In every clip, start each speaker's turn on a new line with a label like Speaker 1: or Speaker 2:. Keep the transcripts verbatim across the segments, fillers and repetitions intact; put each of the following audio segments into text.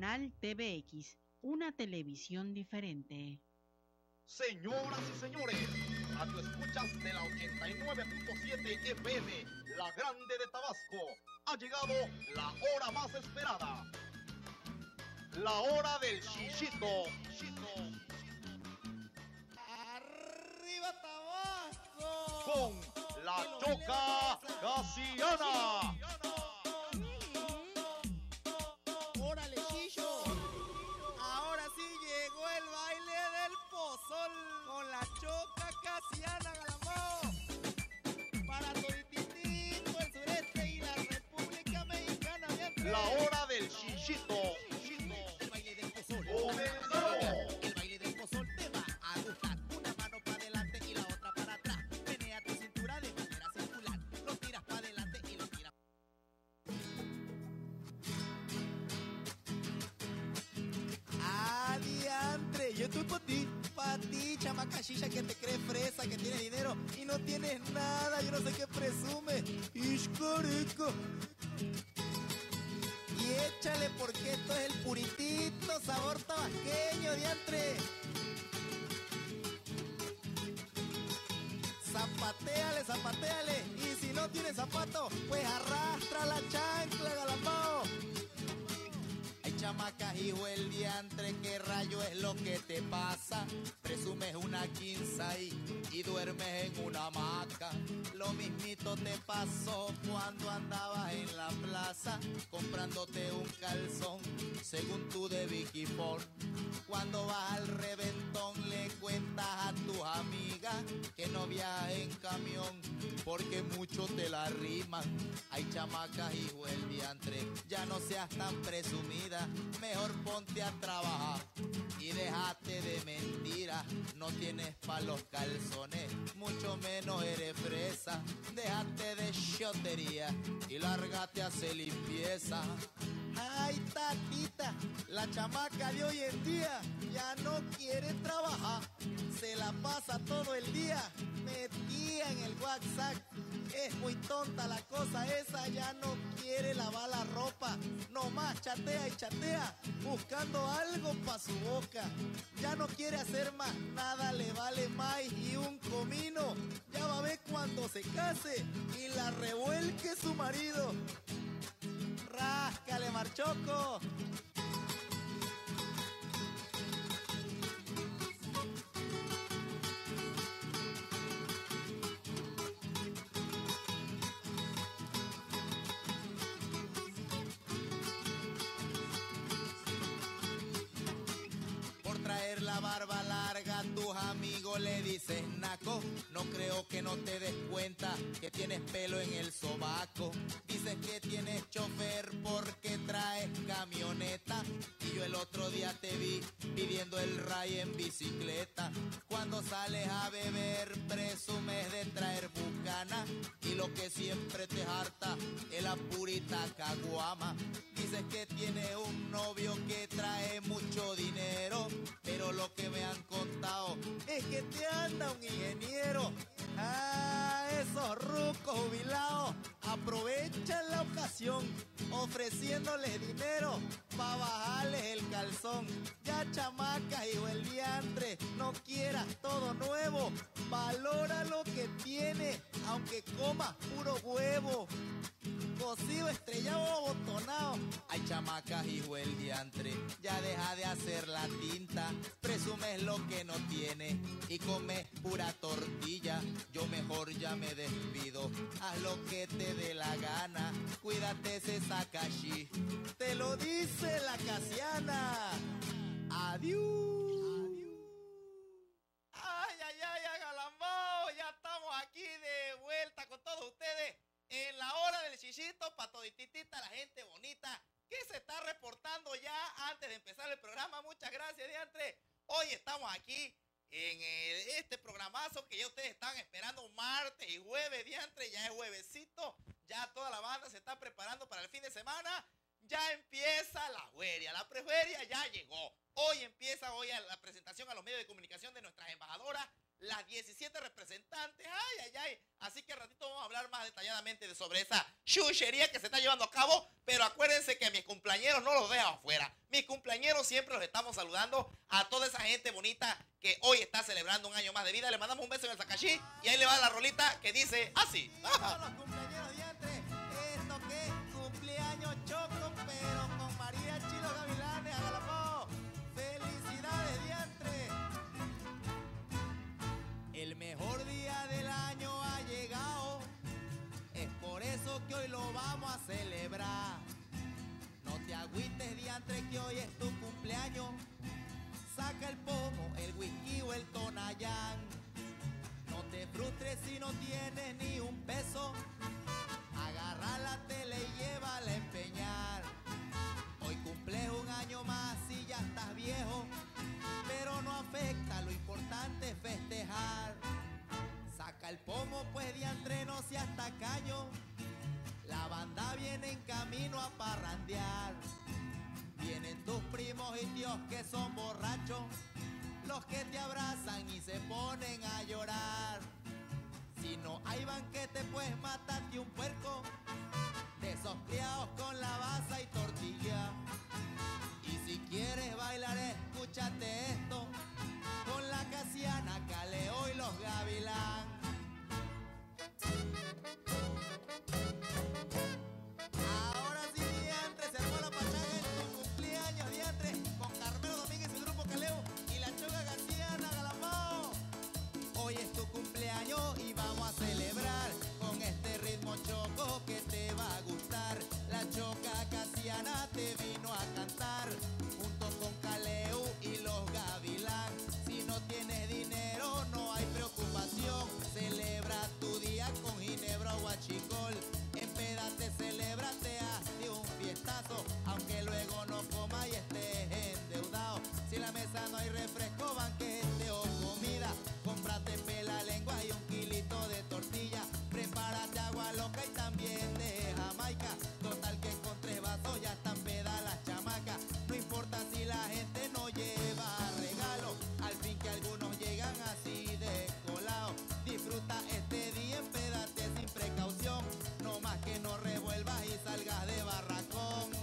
Speaker 1: Canal T V X, una televisión diferente.
Speaker 2: Señoras y señores, radio escuchas de la ochenta y nueve punto siete F M, La Grande de Tabasco, ha llegado la hora más esperada. La hora del Chichito.
Speaker 3: ¡Arriba Tabasco!
Speaker 2: Con la Choca Casiana.
Speaker 3: ¡Órale, Chicho! Ahora sí llegó el baile del pozol con la Choca Casiana, Galambao. Para todititito el sureste y la República Mexicana. Bien,
Speaker 2: La hora del Chichito.
Speaker 3: el baile del pozol.
Speaker 2: ¡Comenzó!
Speaker 3: El baile del pozol te va a gustar. Una mano para adelante y la otra para atrás. Menea tu cintura de manera circular. Lo tiras para adelante y lo tiras. Adiantre, yo estoy para ti, para ti, chamaca chicha que te crees fresa, que tienes dinero y no tienes nada, yo no sé qué presume. Ishcorico. Y échale porque esto es el puritito sabor tabasqueño, diantre. Zapateale, zapateale. Y si no tienes zapato, pues arrastra la chancla, Galambao. Ay, chamacas, hijo el diantre, ¿qué rayo es lo que te pasa? Presumes una quinza y, y duermes en una hamaca. Lo mismito te pasó cuando andabas en la plaza comprándote un calzón, según tú de Vicky Ford. Cuando vas al reventón le cuentas a tus amigas que no viajas en camión porque mucho te la riman. Ay, chamacas, hijo el diantre, ya no seas tan presumida, mejor ponte a trabajar y déjate de mentiras. No tienes pa' los calzones, mucho menos eres fresa. Déjate de chotería y lárgate a hacer limpieza. Ay, tatita, la chamaca de hoy en día ya no quiere trabajar. Se la pasa todo el día metida en el WhatsApp. Es muy tonta la cosa esa, ya no quiere lavar la ropa. Nomás chatea y chatea, buscando algo pa' su boca. Ya no quiere hacer más nada, le vale maíz y un comino. Ya va a ver cuando se case y la revuelque su marido. ¡Ráscale, Marchoco! Por traer la barba larga a tus amigos le dices naco. No creo que no te des cuenta que tienes pelo en el sobaco. Dices que tienes chofer porque traes camioneta. Y yo el otro día te vi pidiendo el ray en bicicleta. Cuando sales a beber presumes de traer bucana. Y lo que siempre te harta es la purita caguama. Dices que tienes un novio que trae mucho dinero, pero lo que me han contado es que te anda un ingeniero. Ah, esos rucos jubilados aprovechan la ocasión ofreciéndoles dinero pa' bajarles el calzón. Ya chamacas, hijo el diantre, no quieras todo nuevo. Valora lo que tienes, aunque comas puro huevo. Cocido, estrellado o botonado. Ay, chamacas, hijo el diantre, ya deja de hacer la tinta. Presumes lo que no tienes y comes pura tortilla. Yo mejor ya me despido, haz lo que te dé la gana. Cuídate ese Sakashi, te lo dice la Casiana. Adiós. Ay, ay, ay, Galambao, ya estamos aquí de vuelta con todos ustedes en la hora del chichito para todititita la gente bonita que se está reportando ya antes de empezar el programa. Muchas gracias, diantre. Hoy estamos aquí en eh, este programazo que ya ustedes están esperando martes y jueves, diantre. Ya es juevesito, ya toda la banda se está preparando para el fin de semana. Ya empieza la feria, la preferia ya llegó. Hoy empieza hoy la presentación a los medios de comunicación de nuestras embajadoras, las diecisiete representantes. Ay, ay, ay. Así que al ratito vamos a hablar más detalladamente de sobre esa chuchería que se está llevando a cabo. Pero acuérdense que mis cumpleañeros no los dejan afuera. Mis
Speaker 4: cumpleañeros, siempre los estamos saludando a toda esa gente bonita que hoy está celebrando un año más de vida. Le mandamos un beso en el Sacachí y ahí le va la rolita que dice así.
Speaker 3: Todos los cumpleaños diantre, esto que es cumpleaños choco, pero con María Chilo Gavilanes, hágalo. Felicidades diantre. El mejor día del año ha llegado, es por eso que hoy lo vamos a celebrar. No te agüites diantre que hoy es tu cumpleaños, saca el pomo, el whisky o el tonayán. No te frustres si no tienes ni un peso, agarra la tele y llévala a empeñar. Hoy cumples un año más y ya estás viejo, pero no afecta, lo importante es festejar. Saca el pomo pues diantre, no seas tacaño, la banda viene en camino a parrandear. Vienen tus primos y tíos que son borrachos, los que te abrazan y se ponen a llorar. Si no hay banquete pues mátate un puerco, de esos criados con la baza y tortilla. Y si quieres bailar escúchate esto, con la Casiana, Caleo y los Gavilán. Ahora sí diantre, se armó la pachanga en tu cumpleaños diantre, con Carmelo Domínguez y el grupo Caleo y la Choca Casiana, Galamao. Hoy es tu cumpleaños y vamos a celebrar con este ritmo choco que te va a gustar. La Choca Casiana te vino a cantar junto con Caleu y los Gavilán. Si no tienes dinero no hay preocupación, celebra tu día con ginebra o guachicol. Empédate, celébrate, hazte un fiestazo, aunque luego no comas y estés endeudado. Si en la mesa no hay refresco, banquete o comida, cómprate pela lengua y un kilito de tortilla. Prepárate agua loca y también de Jamaica, total que con tres vasos ya están pedas las chamacas. No importa si la gente no lleva regalo, al fin que algunos llegan así de colado. Disfruta este día, empédate sin precaución, no más que no revuelvas y salgas de barracón.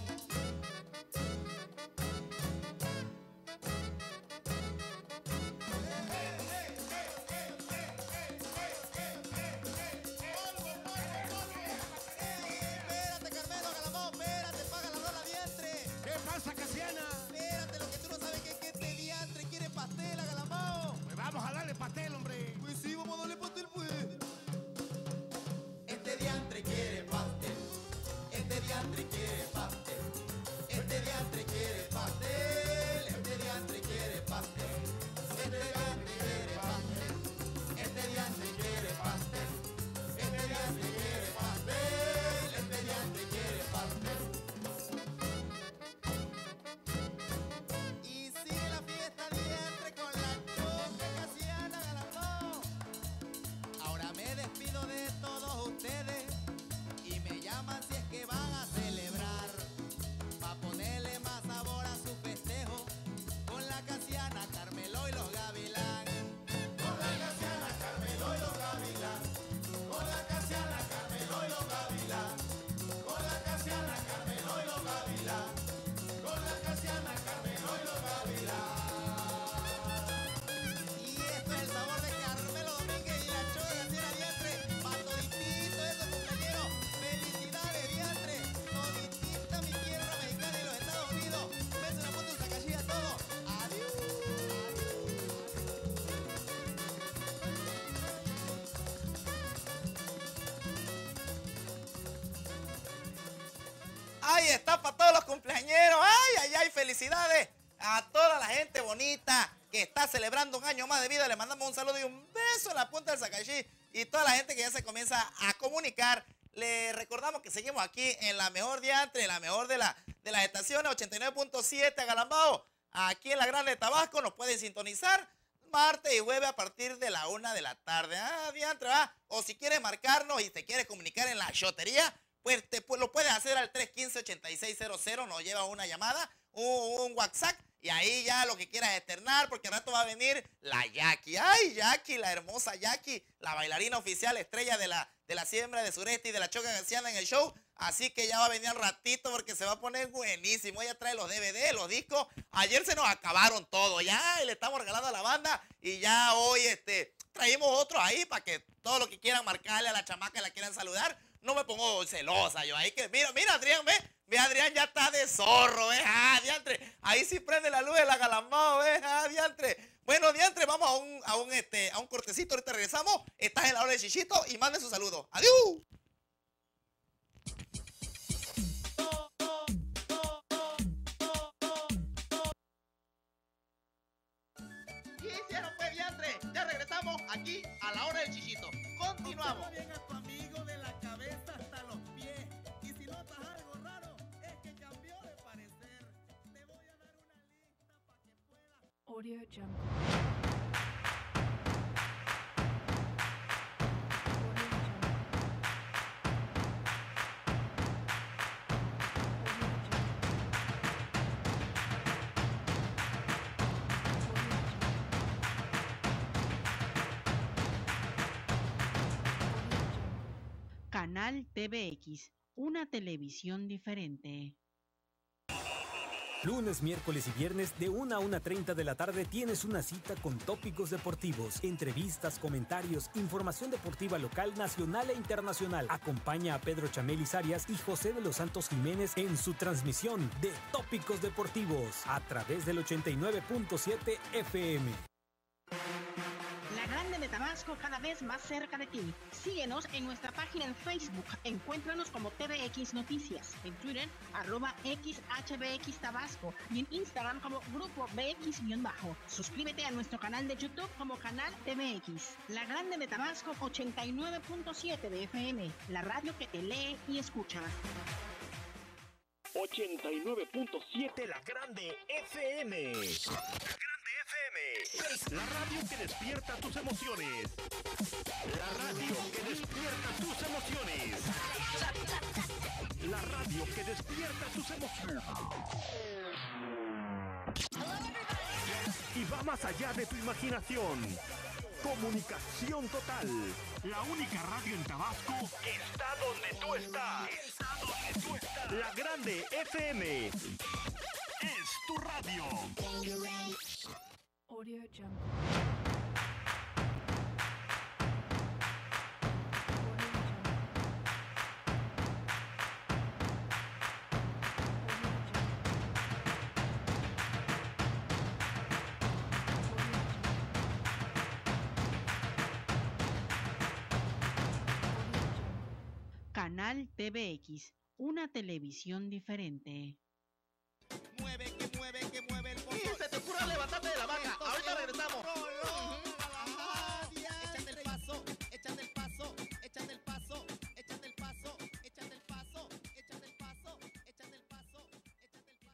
Speaker 3: Espérate Carmelo, Galamao, espérate, paga la rola diantre.
Speaker 5: ¿Qué pasa, Casiana?
Speaker 3: Espérate, lo que tú no sabes que es que este diantre quiere pastel, Galamao.
Speaker 5: Pues vamos a darle pastel, hombre.
Speaker 3: Pues sí, vamos a darle pastel, pues. Este diantre quiere pastel, este diantre quiere pastel, este diantre quiere pastel, este diantre quiere pastel, este diantre quiere pastel, este diantre quiere pastel, este diantre quiere pastel, este diantre quiere pastel. Y sigue la fiesta diantre con la Choca Casiana, Galamao. Ahora me despido de todos ustedes y me llaman si es que van a celebrar, pa' ponerle más sabor a su festejo, con la Casiana, Carmelo y los Gavilán. Con la Casiana, Carmelo y los Gavilán. Con la Casiana, Carmelo y los Gavilán. Con la Casiana, Carmelo y los Gavilán. Con la Casiana, Carmelo y los Gavilán. Y esto es el sabor de Carmelo Domínguez y la Choca Casiana diantre, pa' toditito esos cumpleañeros. Felicidades diantre, toditita mi tierra mexicana y los Estados Unidos. Besos en la punta del Sacachí a todos. Adiós.
Speaker 4: Ahí está para todos los cumpleañeros. Ay, ay, ay, felicidades a toda la gente bonita que está celebrando un año más de vida. Le mandamos un saludo y un beso en la punta del Sacachí. Y toda la gente que ya se comienza a comunicar. Le recordamos que seguimos aquí en la mejor diantre, en la mejor de, la, de las estaciones, ochenta y nueve punto siete Agalambao. Aquí en la Grande de Tabasco nos pueden sintonizar martes y jueves a partir de la una de la tarde. Ah, diantre, ¿va? O si quieres marcarnos y te quieres comunicar en la chotería, pues, te, pues lo puedes hacer al tres uno cinco, ocho seis cero cero, nos lleva una llamada, un, un WhatsApp, y ahí ya lo que quieras externar, porque al rato va a venir la Jackie. Ay, Jackie, la hermosa Jackie, la bailarina oficial, estrella de la, de la siembra de sureste y de la Choca Casiana en el show. Así que ya va a venir al ratito porque se va a poner buenísimo. Ella trae los D V D, los discos. Ayer se nos acabaron todos ya y le estamos regalando a la banda. Y ya hoy este, traímos otros ahí para que todo lo que quieran marcarle a la chamaca y la quieran saludar. No me pongo celosa yo ahí que, mira, mira Adrián, ve. Ve, Adrián ya está de zorro, ve. Ah, diantre. Ahí sí prende la luz de la Galambao, ve. Ah, diantre. Bueno, diantre, vamos a un, a un, este, a un cortecito. Ahorita regresamos. Estás en la hora del chichito y manden su saludo. Adiós. ¿Qué hicieron, pues, diantre? Ya regresamos aquí a la hora del chichito. Continuamos.
Speaker 3: Observa bien a tu amigo de la cabeza hasta los pies. Y si notas algo raro, es que cambió de parecer. Te voy a dar una lista para que puedas.
Speaker 6: Audio Jungle.
Speaker 1: Canal T V X, una televisión diferente.
Speaker 7: Lunes, miércoles y viernes de una a una treinta de la tarde tienes una cita con tópicos deportivos, entrevistas, comentarios, información deportiva local, nacional e internacional. Acompaña a Pedro Chamelis Arias y José de los Santos Jiménez en su transmisión de Tópicos Deportivos a través del ochenta y nueve punto siete F M.
Speaker 8: La Grande de Tabasco, cada vez más cerca de ti. Síguenos en nuestra página en Facebook. Encuéntranos como T V X Noticias. En Twitter, arroba X H B X Tabasco. Y en Instagram como Grupo B X-Bajo. Suscríbete a nuestro canal de YouTube como Canal T V X. La Grande de Tabasco, ochenta y nueve punto siete de F M. La radio que te lee y escucha.
Speaker 9: ochenta y nueve punto siete La Grande F M. La Grande F M. La radio que despierta tus emociones. La radio que despierta tus emociones. La radio que despierta tus emociones. Y va más allá de tu imaginación. Comunicación total. La única radio en Tabasco que está donde tú estás. Está donde tú estás. La Grande F M. Es tu radio.
Speaker 6: Audio Jungle.
Speaker 1: Canal T V X, una televisión diferente.
Speaker 4: Mueve, que mueve, que mueve el pozol. Se te ocurra levantarte de la vaca. Ahorita regresamos. Échate el paso, échate el paso, échate el paso, échate el paso, échate el paso, échate el paso, échate el paso, échate el paso.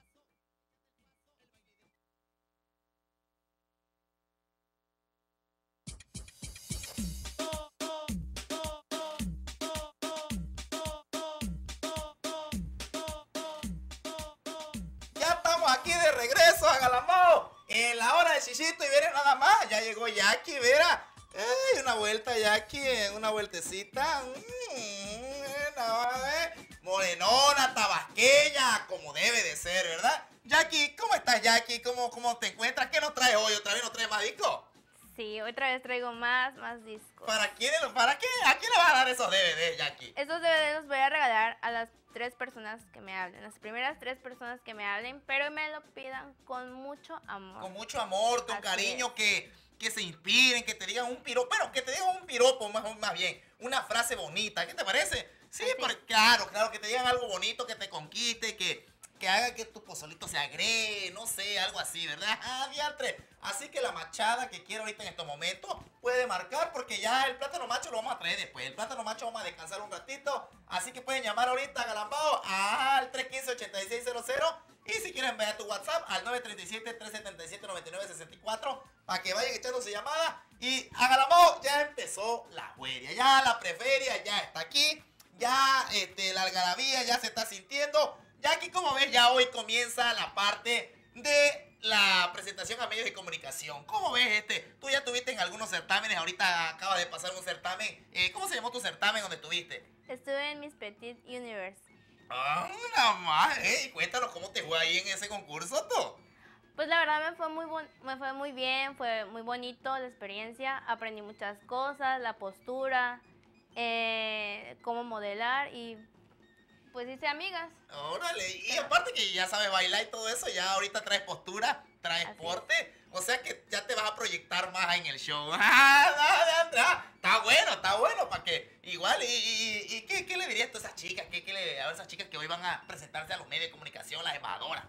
Speaker 4: Ya estamos aquí de regreso a Galambao en la hora de chichito y viene nada más. Ya llegó Jackie, Vera. Ay, una vuelta, Jackie, una vueltecita. Mm, no, eh. Morenona, tabasqueña, como debe de ser, ¿verdad? Jackie, ¿cómo estás, Jackie? ¿Cómo, cómo te encuentras? ¿Qué nos traes hoy? ¿Otra vez nos traes más discos?
Speaker 10: Sí, otra vez traigo más, más discos.
Speaker 4: ¿Para quién, para qué? ¿A quién le vas a dar esos D V D, Jackie?
Speaker 10: Estos D V D los voy a regalar a las tres personas que me hablen, las primeras tres personas que me hablen, pero me lo pidan con mucho amor.
Speaker 4: Con mucho amor, con
Speaker 10: Así
Speaker 4: cariño,
Speaker 10: es.
Speaker 4: que, que se inspiren, que te digan un piropo, bueno, que te digan un piropo más, más bien, una frase bonita, ¿qué te parece? Sí,
Speaker 10: Así.
Speaker 4: porque claro, claro, que te digan algo bonito, que te conquiste, que, que haga que tu pozolito se agregue, no sé, algo así, ¿verdad? Ah, diantre. Así que la machada que quiero ahorita en estos momentos puede marcar, porque ya el plátano macho lo vamos a traer después. El plátano macho vamos a descansar un ratito, así que pueden llamar ahorita a Galambao al tres uno cinco, ocho seis cero cero. Y si quieren ver a tu WhatsApp al nueve tres siete, tres siete siete, nueve nueve seis cuatro para que vayan echando su llamada. Y a Galambao ya empezó la hueria, ya la preferia ya está aquí, ya este, la algarabía ya se está sintiendo. Ya aquí, como ves, ya hoy comienza la parte de la presentación a medios de comunicación. ¿Cómo ves este? Tú ya tuviste en algunos certámenes, ahorita acaba de pasar un certamen. Eh, ¿Cómo se llamó tu certamen donde estuviste?
Speaker 10: Estuve en Miss Petit Universe
Speaker 4: Ah, nada más, ¿eh? Cuéntanos cómo te fue ahí en ese concurso, tú.
Speaker 10: Pues la verdad me fue muy bon- me fue muy bien, fue muy bonito la experiencia, aprendí muchas cosas, la postura, eh, cómo modelar y pues hice amigas.
Speaker 4: Órale, y aparte que ya sabes bailar y todo eso, ya ahorita traes postura, traes
Speaker 10: Así
Speaker 4: porte, o sea que ya te vas a proyectar más en el show. Ah, ah, ah, ah, está bueno, está bueno, para que igual, y, y, y ¿qué, qué le dirías tú a esas chicas? ¿Qué, qué le, a esas chicas que hoy van a presentarse a los medios de comunicación, las embajadoras?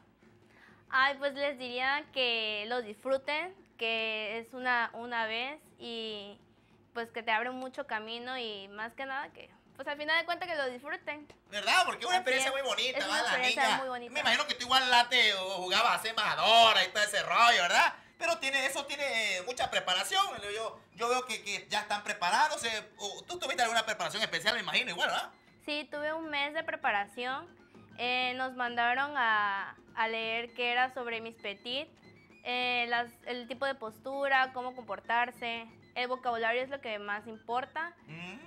Speaker 10: Ay, pues les diría que lo disfruten, que es una, una vez y pues que te abre mucho camino y más que nada que pues al final de cuentas que lo disfruten.
Speaker 4: ¿Verdad? Porque es una
Speaker 10: Así
Speaker 4: experiencia
Speaker 10: es.
Speaker 4: muy bonita,
Speaker 10: Es
Speaker 4: ¿va?
Speaker 10: una
Speaker 4: La
Speaker 10: experiencia
Speaker 4: niña.
Speaker 10: muy bonita.
Speaker 4: Me imagino que tú igual late o jugabas a ser embajadora y todo ese rollo, ¿verdad? Pero tiene, eso tiene mucha preparación. Yo, yo veo que, que ya están preparados. eh, o- ¿Tú tuviste alguna preparación especial, me imagino, igual, ¿verdad?
Speaker 10: Sí, tuve un mes de preparación. Eh, nos mandaron a, a leer qué era sobre Miss Petit, eh, las- el tipo de postura, cómo comportarse. El vocabulario es lo que más importa.
Speaker 4: Mm,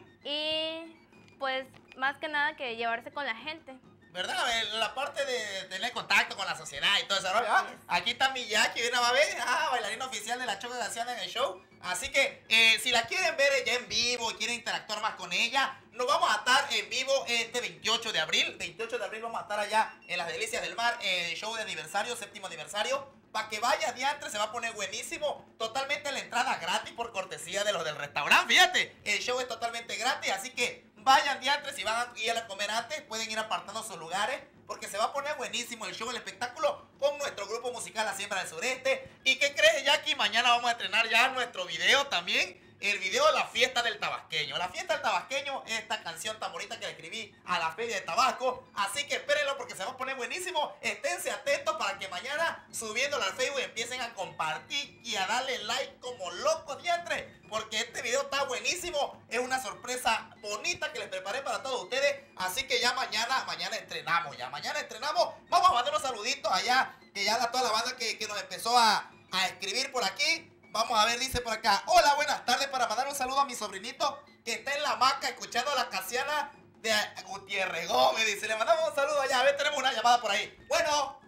Speaker 10: Y pues más que nada que llevarse con la gente.
Speaker 4: ¿Verdad? Eh, La parte de tener contacto con la sociedad y todo ese rollo. ¿ah? Aquí está mi Jackie, viene a ver, ah, bailarina oficial de la Choca Garciana en el show. Así que eh, si la quieren ver ya en vivo y quieren interactuar más con ella, nos vamos a estar en vivo este veintiocho de abril. veintiocho de abril vamos a estar allá en las Delicias del Mar, eh, show de aniversario, séptimo aniversario. Para que vayas diantre, se va a poner buenísimo. Totalmente la entrada gratis por cortesía de los del restaurante. Fíjate, el show es totalmente gratis, así que vayan diantre. Si van a ir a comer antes, pueden ir apartando sus lugares, porque se va a poner buenísimo el show, el espectáculo, con nuestro grupo musical La Siembra del Sureste. ¿Y qué crees, Jackie? Mañana vamos a estrenar ya nuestro video también. El video de la fiesta del tabasqueño. La fiesta del tabasqueño es esta canción tan bonita que le escribí a la feria de Tabasco. Así que espérenlo porque se va a poner buenísimo. Esténse atentos para que mañana subiéndolo al Facebook empiecen a compartir y a darle like como locos diantres. Porque este video está buenísimo. Es una sorpresa bonita que les preparé para todos ustedes. Así que ya mañana, mañana estrenamos ya. Mañana estrenamos. Vamos a mandar unos saluditos allá. Que ya la, toda la banda que, que nos empezó a, a escribir por aquí. Vamos a ver, dice por acá. Hola, buenas tardes, para mandar un saludo a mi sobrinito que está en la hamaca escuchando a la Casiana de Gutiérrez Gómez. Dice, le mandamos un saludo allá. A ver, tenemos una llamada por ahí. Bueno.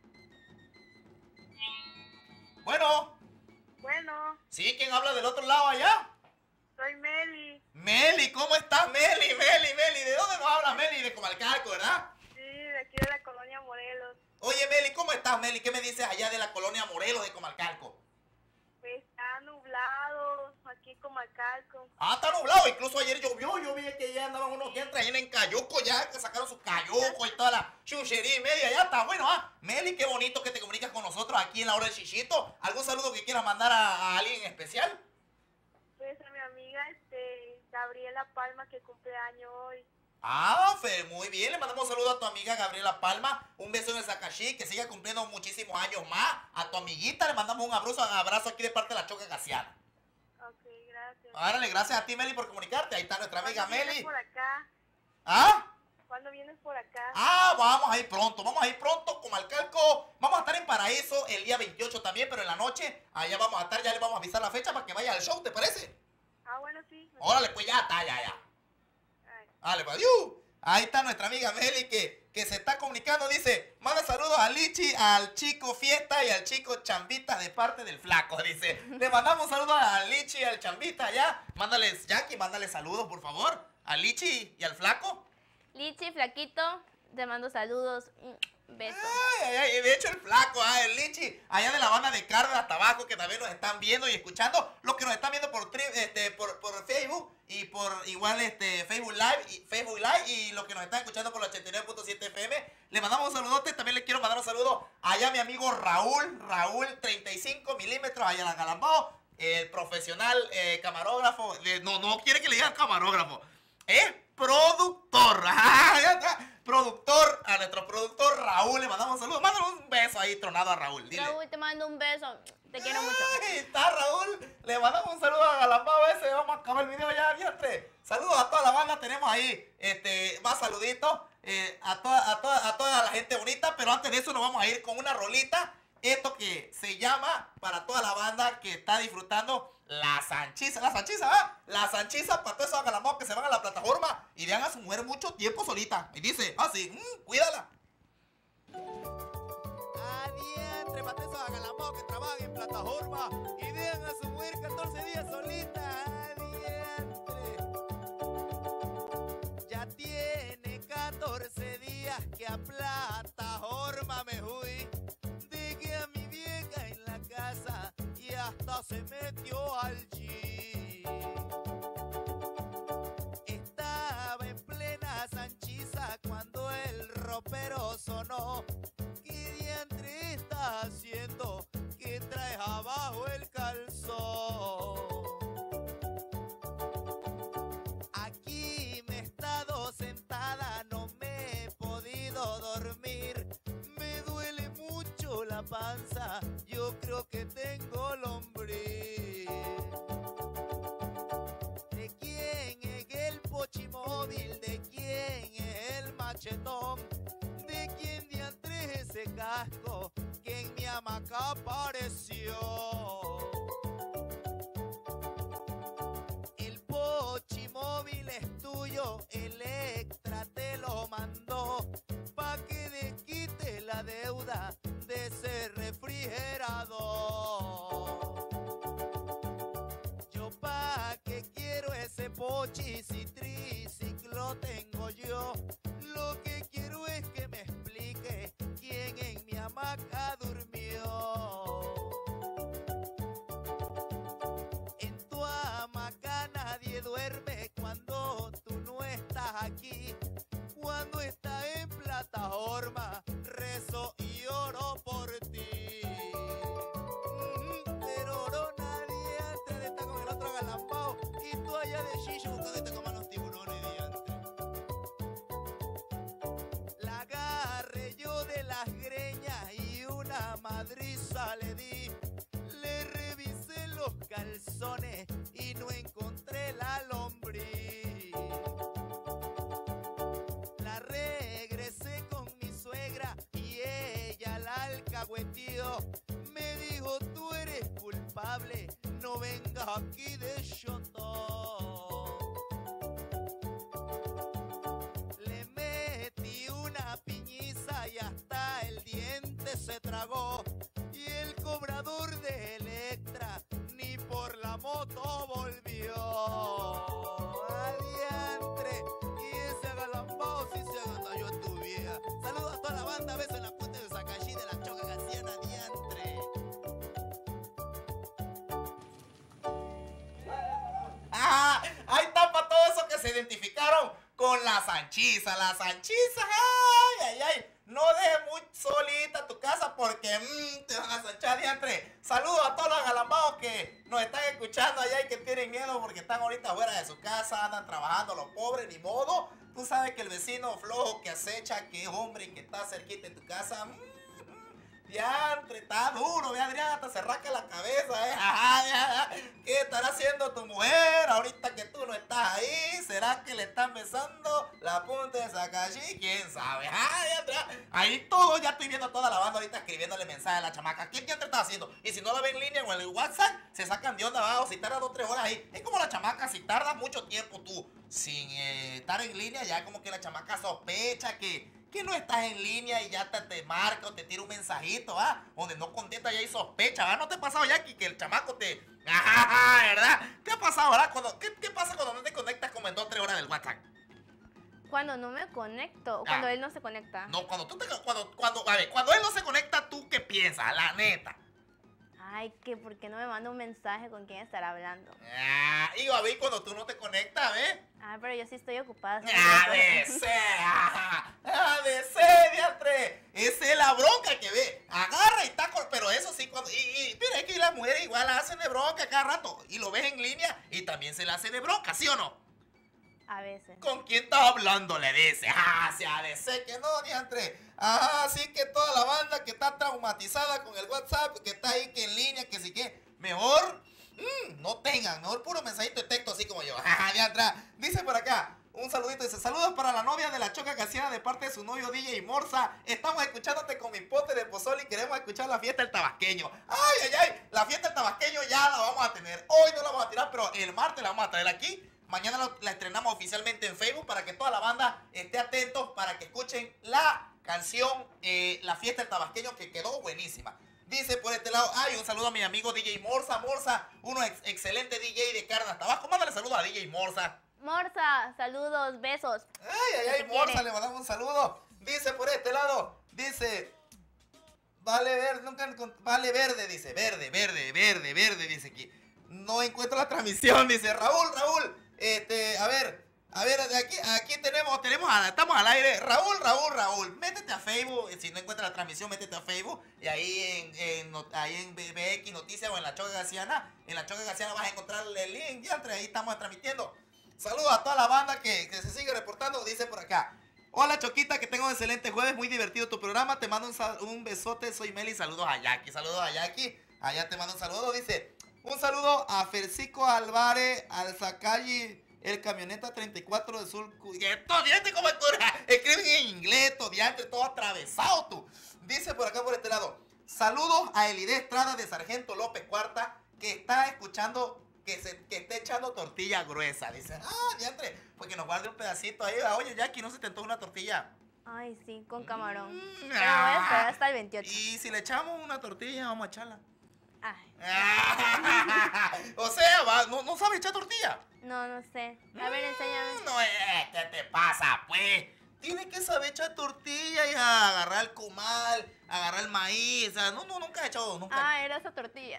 Speaker 4: Bueno.
Speaker 11: Bueno,
Speaker 4: ¿Sí? ¿Quién habla del otro lado allá?
Speaker 11: soy Meli.
Speaker 4: Meli, ¿cómo estás, Meli? Meli, Meli. ¿De dónde nos habla Meli? De Comalcalco, ¿verdad?
Speaker 11: Sí, de aquí de la colonia Morelos.
Speaker 4: Oye, Meli, ¿cómo estás, Meli? ¿Qué me dices allá de la colonia Morelos de Comalcalco?
Speaker 11: Pues está nublado aquí en Comalcalco.
Speaker 4: Ah, está nublado. Incluso ayer llovió. Yo vi que ya andaban unos dientes ahí en Cayuco, ya que sacaron sus cayucos y toda la chuchería y media. Ya está bueno, ¿ah? Meli, qué bonito que te comunicas con nosotros aquí en la hora del chichito. ¿Algún saludo que quieras mandar a, a alguien en especial?
Speaker 11: Pues a mi amiga este, Gabriela Palma que cumple año hoy.
Speaker 4: Ah, Fer, muy bien. Le mandamos un saludo a tu amiga Gabriela Palma. Un beso en el Zacachí, que siga cumpliendo muchísimos años más. A tu amiguita le mandamos un abrazo, un abrazo aquí de parte de la Choca Garciana.
Speaker 11: Ok, gracias.
Speaker 4: Árale, gracias a ti, Meli, por comunicarte. Ahí está nuestra amiga
Speaker 11: ¿Cuándo vienes
Speaker 4: Meli.
Speaker 11: por acá?
Speaker 4: ¿Ah?
Speaker 11: ¿Cuándo vienes por acá?
Speaker 4: Ah, vamos a ir pronto, vamos a ir pronto, Comalcalco. Vamos a estar en Paraíso el día veintiocho también, pero en la noche allá vamos a estar, ya le vamos a avisar la fecha para que vaya al show, ¿te parece?
Speaker 11: Ah, bueno, sí.
Speaker 4: Órale, pues ya está, ya, ya.
Speaker 11: Ay.
Speaker 4: Dale, pues, ¡yu! Ahí está nuestra amiga Meli que, que se está comunicando, dice, manda saludos a Lichi, al chico Fiesta y al chico Chambita de parte del Flaco, dice. Le mandamos saludos a Lichi y al Chambita allá. Mándales, Jackie, mándale saludos, por favor, a Lichi y al Flaco.
Speaker 10: Lichi, Flaquito, te mando saludos. Un beso.
Speaker 4: Ay, ay, ay, de hecho el Flaco, ah, el Lichi, allá de la banda de Cárdenas, Tabasco, que también nos están viendo y escuchando, los que nos están viendo por, tri- este, por, por Facebook y por igual este Facebook Live y Facebook Live y los que nos están escuchando por los ochenta y nueve punto siete F M, le mandamos un saludote. También le quiero mandar un saludo allá a mi amigo Raúl, Raúl treinta y cinco milímetros, allá en la Galambao, el profesional eh, camarógrafo, de- no, no quiere que le digan camarógrafo, es productor, ah, ya está. Productor, a nuestro productor Raúl, le mandamos un saludo. Mándale un beso ahí tronado a Raúl. Dile.
Speaker 10: Raúl, te mando un beso. Te quiero mucho.
Speaker 4: Ahí está Raúl. Le mandamos un saludo a Galambao ese. Vamos a acabar el video ya, vientre. Saludos a toda la banda. Tenemos ahí este, más saluditos eh, a, toda, a, toda, a toda la gente bonita. Pero antes de eso nos vamos a ir con una rolita. Esto que se llama para toda la banda que está disfrutando La sanchiza, la sanchiza, ¿ah? La sanchiza para todos esos agalamados que se van a la plataforma y dejan a su mujer mucho tiempo solita. Y dice, ah, sí, mmm, cuídala.
Speaker 3: Adiantre, para todos esos agalamados que trabajan en plataforma y dejan a su mujer catorce días solita. Adiantre. Ya tiene catorce días que a plataforma me fui. Dejé a mi vieja en la casa y hasta se metió al gym. Estaba en plena sanchiza cuando el ropero sonó. ¿Qué diantre estás haciendo? ¿Qué traes abajo el calzón? Aquí me he estado sentada, no me he podido dormir. Me duele mucho la panza, yo creo que tengo lombriz. ¿De quién es el pochimóvil? ¿De quién es el machetón? ¿De quién diantre es ese casco que en mi hamaca apareció? El pochimóvil es tuyo, Electra te lo mandó pa' que desquite la deuda de ese refrigerador. Yo pa' que quiero ese pochi si triciclo tengo yo. Lo que quiero es que me explique quién en mi hamaca durmió. En tu hamaca nadie duerme cuando tú no estás aquí. Cuando está en plataforma, rezo y oro por ti. Mm, pero oro nadie antes de estar con el otro galambao. Y tú allá de Shishu buscando que te coman los tiburones diantre. La agarré yo de las greñas y una madriza le di. Le revisé los calzones y no encontré la lombriz. La regresé con mi suegra y ella la alcahueteó. Me dijo, tú eres culpable, no vengas aquí de chotón. Le metí una piñiza y hasta el diente se tragó. Y el cobrador de Electra ni por la moto volvió. Adiantre, y ese agalambao sí se agandalló en tu vieja. Saludos a toda la banda, besos en la punta de Zacayí de la choca gasiana, adiantre.
Speaker 4: Ah, ahí está para todos esos que se identificaron con la sanchiza, la sanchiza, ay, ay, ay. No dejes muy solita tu casa porque mmm, te van a sanchar diantre. Saludos a todos los agalamados que nos están escuchando allá y que tienen miedo porque están ahorita fuera de su casa, andan trabajando los pobres, ni modo. Tú sabes que el vecino flojo que acecha, que es hombre y que está cerquita de tu casa, mmm, diantre, está duro, ve Adrián, hasta se rasca la cabeza, eh. Ajá, ya, ya. ¿Qué estará haciendo tu mujer ahorita que tú no estás ahí? ¿Será que le están besando la punta de Zacayí? ¿Quién sabe? Ajá, ya, ahí todo, ya estoy viendo toda la banda ahorita escribiéndole mensajes a la chamaca. ¿Qué diantre está haciendo? Y si no la ven en línea o en el WhatsApp, se sacan de onda abajo, si tarda dos o tres horas ahí. Es como la chamaca, si tarda mucho tiempo tú sin eh, estar en línea, ya como que la chamaca sospecha que... que no estás en línea y ya te, te marca o te tira un mensajito, ¿ah? Donde no contesta ya y sospecha, ¿ah? ¿No te ha pasado ya que, que el chamaco te... ajá, ¿verdad? ¿Qué ha pasado, verdad? Cuando, ¿qué, ¿Qué pasa cuando no te conectas como en dos o tres horas del WhatsApp?
Speaker 10: Cuando no me conecto, cuando
Speaker 4: Ah.
Speaker 10: él no se conecta.
Speaker 4: No, cuando tú te... Cuando, cuando, a ver, cuando él no se conecta, ¿tú qué piensas? La neta.
Speaker 10: Ay, que ¿por qué no me manda un mensaje con quién estará hablando?
Speaker 4: Ah, y a ver, cuando tú no te conectas, ¿ves?
Speaker 10: Ah, pero yo sí estoy ocupada.
Speaker 4: A de ser, a de ser, diantre. Esa es la bronca que ve. Agarra y está con... Pero eso sí, cuando... Y, y mira, es que las mujeres igual la hacen de bronca cada rato. Y lo ves en línea y también se la hace de bronca, ¿sí o no?
Speaker 10: A veces.
Speaker 4: ¿Con quién estás hablando? Le dice. Ah, se ha de ser que no, diantre. Ajá, así que toda la banda que está traumatizada con el WhatsApp, que está ahí que en línea, que sí que... Mejor... Mm, no tengan, mejor puro mensajito de texto así como yo. Dice por acá, Un saludito, dice, saludos para la novia de la Choca Casiana de parte de su novio D J Morsa. Estamos escuchándote con mi pote de pozole y queremos escuchar la fiesta del tabasqueño. Ay, ay, ay, la fiesta del tabasqueño ya la vamos a tener. Hoy no la vamos a tirar, pero el martes la vamos a traer aquí. Mañana la, la estrenamos oficialmente en Facebook para que toda la banda esté atentos para que escuchen la canción, eh, la fiesta del tabasqueño, que quedó buenísima. Dice por este lado, ay, un saludo a mi amigo D J Morsa. Morsa, uno ex excelente D J de Cárdenas, Tabasco. Mándale saludos a D J Morsa.
Speaker 10: Morsa, saludos, besos.
Speaker 4: Ay, ay, ay, Morsa, le mandamos un saludo. Dice por este lado, dice, vale verde, nunca, vale verde, dice, verde, verde, verde, verde, dice aquí. No encuentro la transmisión, dice Raúl, Raúl, este, a ver, a ver, de aquí, aquí tenemos, tenemos, estamos al aire. Raúl, Raúl, Raúl, métete a Facebook, si no encuentras la transmisión, métete a Facebook, y ahí en, en, ahí en B X Noticias o en la Choca Casiana, en la Choca Casiana vas a encontrar el link, ya entre ahí estamos transmitiendo. Saludos a toda la banda que, que se sigue reportando, dice por acá. Hola Choquita, que tengo un excelente jueves, muy divertido tu programa, te mando un, un besote, soy Meli, saludos a Jackie, saludos a Jackie, allá te mando un saludo, dice, un saludo a Fercico Álvarez, al Zacalli, el camioneta treinta y cuatro de Sur, esto diante como escriben en inglés, todo diante, todo atravesado tú, dice por acá por este lado, saludos a Elide Estrada de Sargento López Cuarta, que está escuchando. Que, se, que esté echando tortilla gruesa. Dice, ah, diantre, pues que nos guarde un pedacito ahí. Oye, Jackie, ¿no se te antoja una tortilla?
Speaker 10: Ay, sí, con camarón.
Speaker 4: Mm,
Speaker 10: Pero voy a esperar
Speaker 4: ah,
Speaker 10: hasta el veintiocho.
Speaker 4: Y si le echamos una tortilla, vamos a echarla.
Speaker 10: Ay.
Speaker 4: Ah, o sea, va, ¿no, ¿no sabe echar tortilla?
Speaker 10: No, no sé. A ver, enséñame.
Speaker 4: No, eh, ¿qué te pasa, pues? Tienes que saber echar tortilla y agarrar el comal, agarrar el maíz. O sea, no, no, nunca he echado, nunca.
Speaker 10: Ah, era esa tortilla.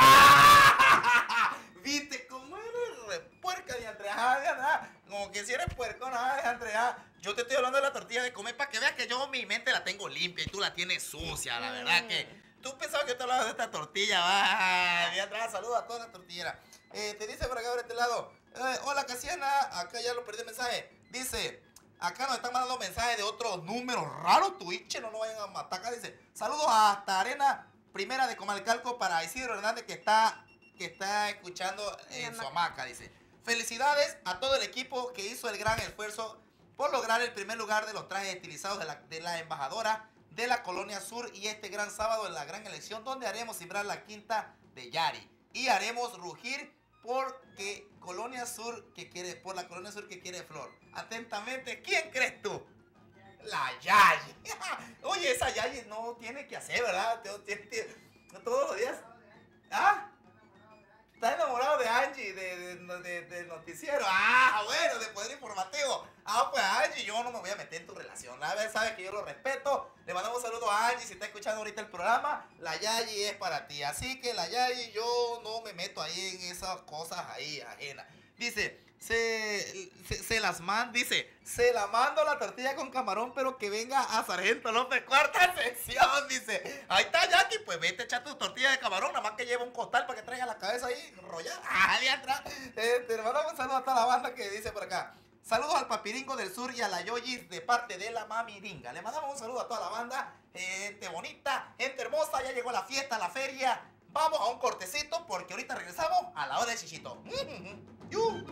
Speaker 4: Ah, ¿viste cómo eres re puerca, diantre? Ah, ah, como que si eres puercona, ah, diantre, ah. Yo te estoy hablando de la tortilla de comer para que veas que yo mi mente la tengo limpia y tú la tienes sucia, la verdad que... Tú pensabas que yo te hablaba de esta tortilla, va. Diantre, saludos a toda la tortillera. Eh, te dice por acá, por este lado. Eh, hola, Casiana, acá ya lo perdí el mensaje. Dice... Acá nos están mandando mensajes de otros números raros, Twitch, no nos vayan a matar acá. Dice, saludos hasta Arena Primera de Comalcalco para Isidro Hernández que está, que está escuchando en su hamaca. Dice, felicidades a todo el equipo que hizo el gran esfuerzo por lograr el primer lugar de los trajes estilizados de la, de la embajadora de la Colonia Sur y este gran sábado en la gran elección donde haremos sembrar la quinta de Yari y haremos rugir porque Colonia Sur que quiere, por la Colonia Sur que quiere Flor. Atentamente, ¿quién crees tú? La Yayi. Oye, esa Yayi no tiene que hacer, ¿verdad? Tiene, tiene, todos los días. ¿Ah? Está enamorado de Angie, de, de, de, de noticiero. Ah, bueno, de poder informativo. Ah, pues Angie, yo no me voy a meter en tu relación. La verdad, sabes que yo lo respeto. Le mandamos un saludo a Angie si está escuchando ahorita el programa. La Yayi es para ti. Así que la Yayi, yo no me meto ahí en esas cosas ahí ajenas. Dice, se, se, se las manda, dice, se la mando la tortilla con camarón, pero que venga a Sargento López Cuarta sección, dice. Ahí está, Jackie, pues vete a echar tu tortilla de camarón, nada más que lleva un costal para que traiga la cabeza ahí enrollada. Ah, de atrás. Eh, te mandamos un saludo a toda la banda que dice por acá. Saludos al Papiringo del Sur y a la Yoyis de parte de la Mamiringa. Le mandamos un saludo a toda la banda, gente bonita, gente hermosa, ya llegó la fiesta, la feria. Vamos a un cortecito porque ahorita regresamos a la hora del chichito. ¡Yu!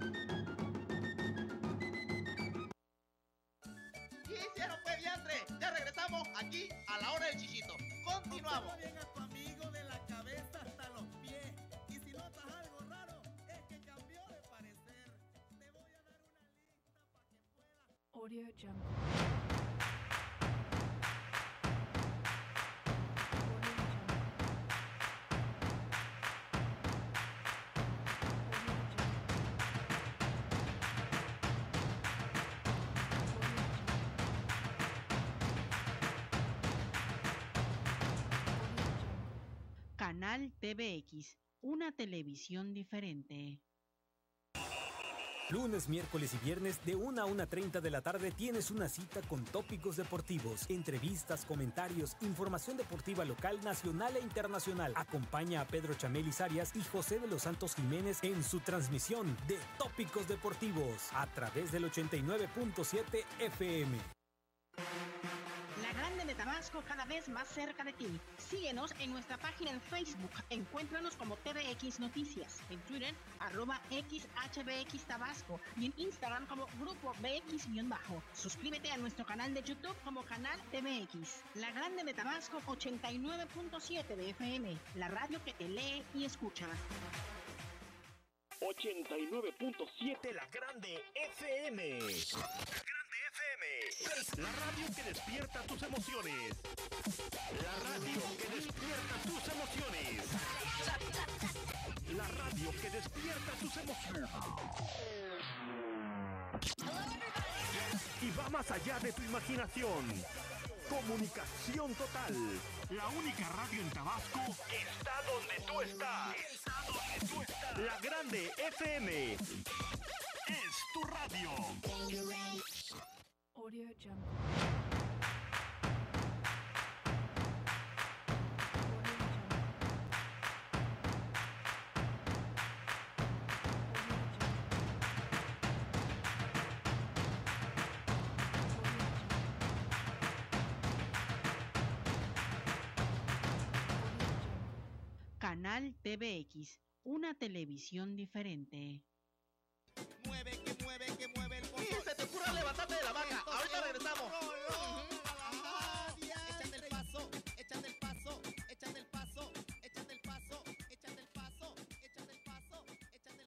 Speaker 2: ¿Qué hicieron, pues, diantre? Ya regresamos aquí a la hora del chichito. Continuamos.
Speaker 3: Bien a tu amigo de la cabeza hasta los pies. Y si notas algo raro, es que cambió de parecer. Te voy a dar una lista para que puedas.
Speaker 6: Audio Jungle.
Speaker 1: Canal T V X, una televisión diferente.
Speaker 7: Lunes, miércoles y viernes de una a una treinta de la tarde tienes una cita con tópicos deportivos, entrevistas, comentarios, información deportiva local, nacional e internacional. Acompaña a Pedro Chamelis Arias y José de los Santos Jiménez en su transmisión de Tópicos Deportivos a través del ochenta y nueve punto siete F M.
Speaker 8: La grande de Tabasco cada vez más cerca de ti. Síguenos en nuestra página en Facebook. Encuéntranos como T V X Noticias. En Twitter, arroba X H B X Tabasco. Y en Instagram como Grupo B X-Bajo. Suscríbete a nuestro canal de YouTube como Canal T V X. La Grande de Tabasco ochenta y nueve punto siete de F M. La radio que te lee y escucha.
Speaker 9: ochenta y nueve punto siete La Grande F M. La Grande F M. La radio que despierta tus emociones. La radio que despierta tus emociones. La radio que despierta tus emociones. Y va más allá de tu imaginación. Comunicación total. La única radio en Tabasco está donde tú estás. Está donde tú estás. La Grande F M es tu radio.
Speaker 6: Audio Jungle.
Speaker 1: Canal T V X, una televisión diferente.
Speaker 3: Mueve, que mueve, que mueve el pozo.
Speaker 2: Y se te ocurre levantarte de la vaca. Ahorita regresamos.
Speaker 3: Échate el paso, échate el paso, échate el paso, échate el paso, échate el paso, échate el paso, échate el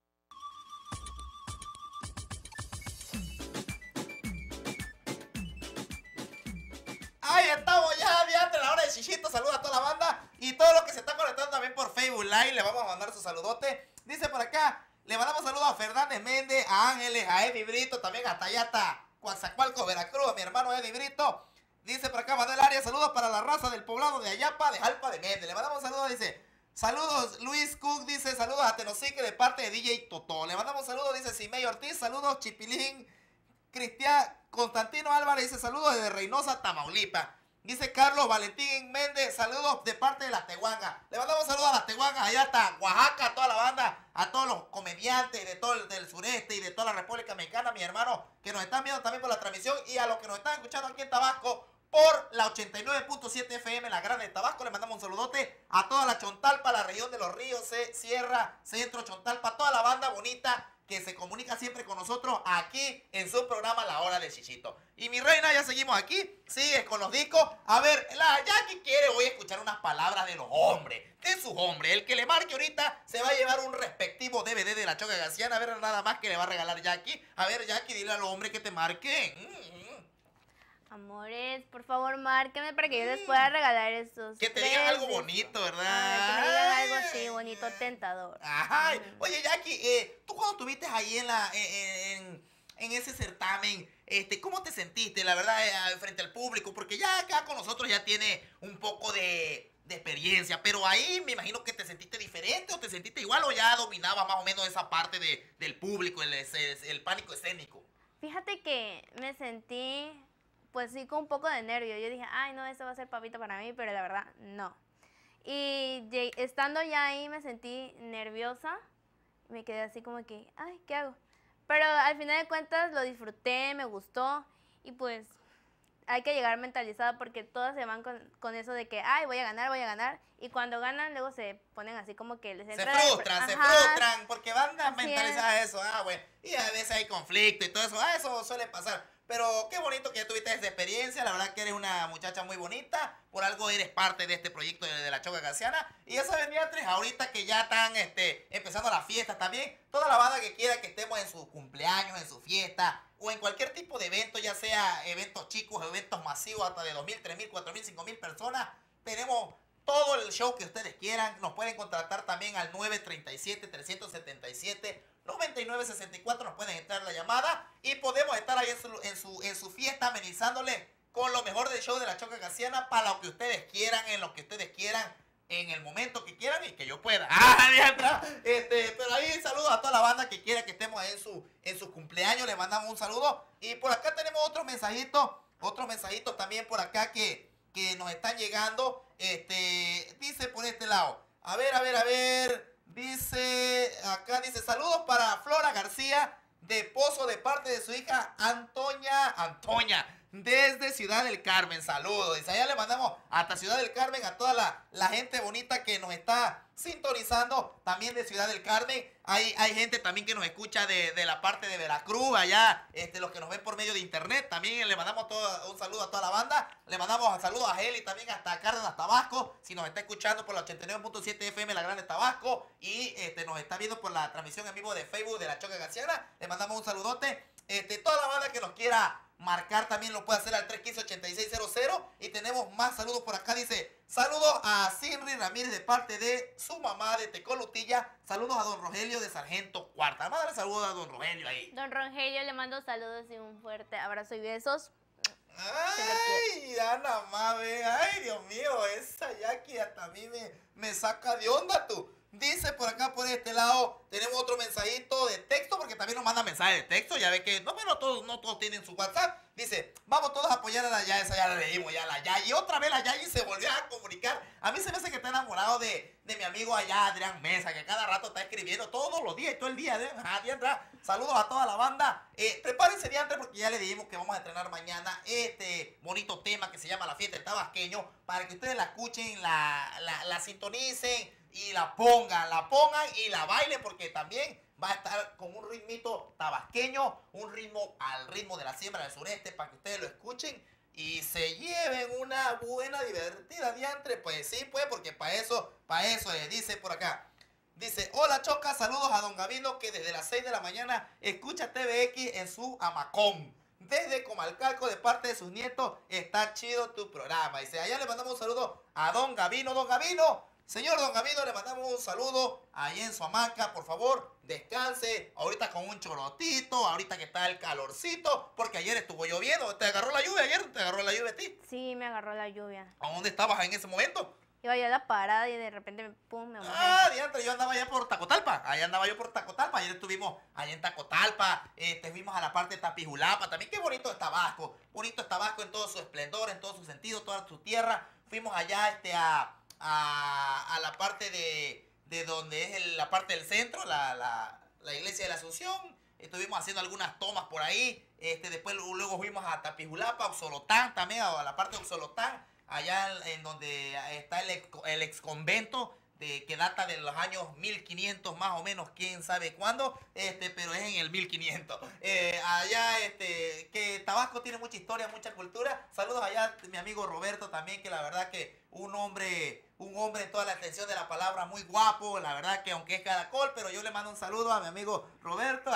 Speaker 4: Ahí estamos ya, diante la hora de Chichito. Saluda a toda la banda y todos los que se están conectando también por Facebook Live. Le vamos a mandar su saludote. Dice por acá, le mandamos saludos a Fernández Méndez, a Ángeles, a Eddie Brito, también a Tayata, Coatzacoalcos, Veracruz, a mi hermano Eddie Brito. Dice por acá Manuel Arias, saludos para la raza del poblado de Ayapa, de Jalpa de Méndez. Le mandamos saludos, dice, saludos Luis Cook, dice, saludos a Tenosique de parte de D J Totó. Le mandamos saludos, dice Simei Ortiz, saludos Chipilín, Cristian Constantino Álvarez, dice, saludos desde Reynosa, Tamaulipas. Dice Carlos Valentín Méndez, saludos de parte de la Tehuanga. Le mandamos saludos a la Tehuanga, allá hasta Oaxaca, a toda la banda, a todos los comediantes de todo el del sureste y de toda la República Mexicana, mi hermano, que nos están viendo también por la transmisión, y a los que nos están escuchando aquí en Tabasco por la ochenta y nueve punto siete F M, la Grande de Tabasco. Le mandamos un saludote a toda la Chontalpa, la región de los ríos, Sierra, Centro, Chontalpa, toda la banda bonita que se comunica siempre con nosotros aquí en su programa La Hora de Chichito. Y mi reina, ya seguimos aquí, sigue con los discos. A ver, la Jackie quiere hoy escuchar unas palabras de los hombres, de sus hombres. El que le marque ahorita se va a llevar un respectivo D V D de la Choca Garciana. A ver, nada más que le va a regalar Jackie. A ver, Jackie, dile a los hombres que te marquen. Mm.
Speaker 10: Amores, por favor, márquenme para que yo les pueda regalar estos.
Speaker 4: Que te digan algo bonito, ¿verdad?
Speaker 10: Ah, que me digan algo así, bonito, tentador.
Speaker 4: Ajá.
Speaker 10: Mm.
Speaker 4: Oye, Jackie, eh, tú cuando estuviste ahí en la en, en ese certamen, este, ¿cómo te sentiste, la verdad, eh, frente al público? Porque ya acá con nosotros ya tiene un poco de, de experiencia, pero ahí me imagino que te sentiste diferente o te sentiste igual o ya dominabas más o menos esa parte de, del público, el, el pánico escénico.
Speaker 10: Fíjate que me sentí, pues sí, con un poco de nervio. Yo dije, ay, no, esto va a ser papita para mí, pero la verdad, no. Y estando ya ahí me sentí nerviosa. Me quedé así como que, ay, ¿qué hago? Pero al final de cuentas lo disfruté, me gustó. Y pues hay que llegar mentalizada porque todas se van con, con eso de que, ay, voy a ganar, voy a ganar. Y cuando ganan, luego se ponen así como que les entra...
Speaker 4: Se frustran,
Speaker 10: el...
Speaker 4: se
Speaker 10: Ajá.
Speaker 4: frustran, porque van
Speaker 10: Así
Speaker 4: mentalizadas a eso. Ah, bueno, y a veces hay conflicto y todo eso. Ah, eso suele pasar. Pero qué bonito que ya tuviste esa experiencia. La verdad que eres una muchacha muy bonita. Por algo eres parte de este proyecto de, de la Choca Garciana. Y ya saben, Beatriz, ahorita que ya están este, empezando las fiestas también. Toda la banda que quiera que estemos en su cumpleaños, en su fiesta, o en cualquier tipo de evento, ya sea eventos chicos, eventos masivos, hasta de dos mil, tres mil, cuatro mil, cinco mil personas. Tenemos todo el show que ustedes quieran. Nos pueden contratar también al nueve tres siete, tres siete siete, nueve nueve seis cuatro. Nos pueden entrar la llamada y podemos estar ahí en su, en su, en su fiesta amenizándole con lo mejor del show de la Choca Garciana para lo que ustedes quieran, en lo que ustedes quieran, en el momento que quieran y que yo pueda. ¡Ah, diantra! Este, pero ahí saludos a toda la banda que quiera que estemos en su, en su cumpleaños. Le mandamos un saludo. Y por acá tenemos otros mensajitos, otros mensajitos también por acá que, que nos están llegando. Este, dice por este lado. A ver, a ver, a ver. Dice, acá dice, saludos para Flora García de Pozo de parte de su hija Antonia, Antonia, desde Ciudad del Carmen. Saludos. Dice, allá le mandamos hasta Ciudad del Carmen a toda la, la gente bonita que nos está sintonizando también de Ciudad del Carmen. Hay, hay gente también que nos escucha de, de la parte de Veracruz, allá, este, los que nos ven por medio de internet. También le mandamos todo, un saludo a toda la banda. Le mandamos un saludo a Heli también hasta Cárdenas, Tabasco. Si nos está escuchando por la ochenta y nueve punto siete F M La Grande Tabasco y este, nos está viendo por la transmisión en vivo de Facebook de La Choca Garciana, le mandamos un saludote. Este, toda la banda que nos quiera marcar también lo puede hacer al tres uno cinco, ocho seis cero cero. Y tenemos más saludos por acá. Dice, saludos a Sinri Ramírez de parte de su mamá de Tecolutilla. Saludos a don Rogelio de Sargento Cuarta. Vamos a darle saludos a don Rogelio ahí.
Speaker 10: Don Rogelio, le mando saludos y un fuerte abrazo y besos.
Speaker 4: Ay, Ana Mabe, ay, Dios mío, esa Jackie hasta a mí me, me saca de onda tú. Dice por acá, por este lado, tenemos otro mensajito de texto, porque también nos manda mensajes de texto. Ya ve que, no, pero todos, no todos tienen su WhatsApp. Dice, vamos todos a apoyar a la Yayi. Esa ya la leímos, ya la Yayi. Y otra vez la Yayi se volvió a comunicar. A mí se me hace que está enamorado de, de mi amigo allá, Adrián Mesa, que cada rato está escribiendo todos los días y todo el día. ¿eh? Ah, Diandra, saludos a toda la banda. Eh, prepárense, Diandra, porque ya le dijimos que vamos a estrenar mañana este bonito tema que se llama La Fiesta del Tabasqueño, para que ustedes la escuchen, la, la, la sintonicen y la pongan, la pongan y la bailen, porque también va a estar con un ritmito tabasqueño, un ritmo al ritmo de la siembra del sureste, para que ustedes lo escuchen y se lleven una buena, divertida diantre. Pues sí, pues, porque para eso, para eso es, dice por acá. Dice, hola Choca, saludos a don Gavino, que desde las seis de la mañana escucha T V X en su hamacón. Desde Comalcalco, de parte de sus nietos, está chido tu programa. Dice, allá le mandamos un saludo a don Gavino. Don Gavino, señor don Gavino, le mandamos un saludo ahí en su hamaca. Por favor, descanse ahorita con un chorotito, ahorita que está el calorcito, porque ayer estuvo lloviendo. ¿Te agarró la lluvia ayer? ¿Te agarró la lluvia a ti?
Speaker 10: Sí, me agarró la lluvia.
Speaker 4: ¿A dónde estabas en ese momento?
Speaker 10: Iba yo a la parada y de repente, pum, me mojé.
Speaker 4: Ah, diantre, yo andaba allá por Tacotalpa. Allá andaba yo por Tacotalpa. Ayer estuvimos allá en Tacotalpa. Este, fuimos a la parte de Tapijulapa. También qué bonito es Tabasco. Bonito es Tabasco en todo su esplendor, en todo su sentido, toda su tierra. Fuimos allá este, a, a, a la parte de, de donde es el, la parte del centro, la, la, la iglesia de la Asunción. Estuvimos haciendo algunas tomas por ahí. Este, después luego fuimos a Tapijulapa, Oxolotán también, a la parte de Oxolotán. Allá en donde está el ex, el ex convento de, que data de los años mil quinientos más o menos, quién sabe cuándo, este, pero es en el mil quinientos. Eh, allá, este, que Tabasco tiene mucha historia, mucha cultura. Saludos allá a mi amigo Roberto también, que la verdad que un hombre, un hombre en toda la extensión de la palabra, muy guapo, la verdad que aunque es caracol, pero yo le mando un saludo a mi amigo Roberto,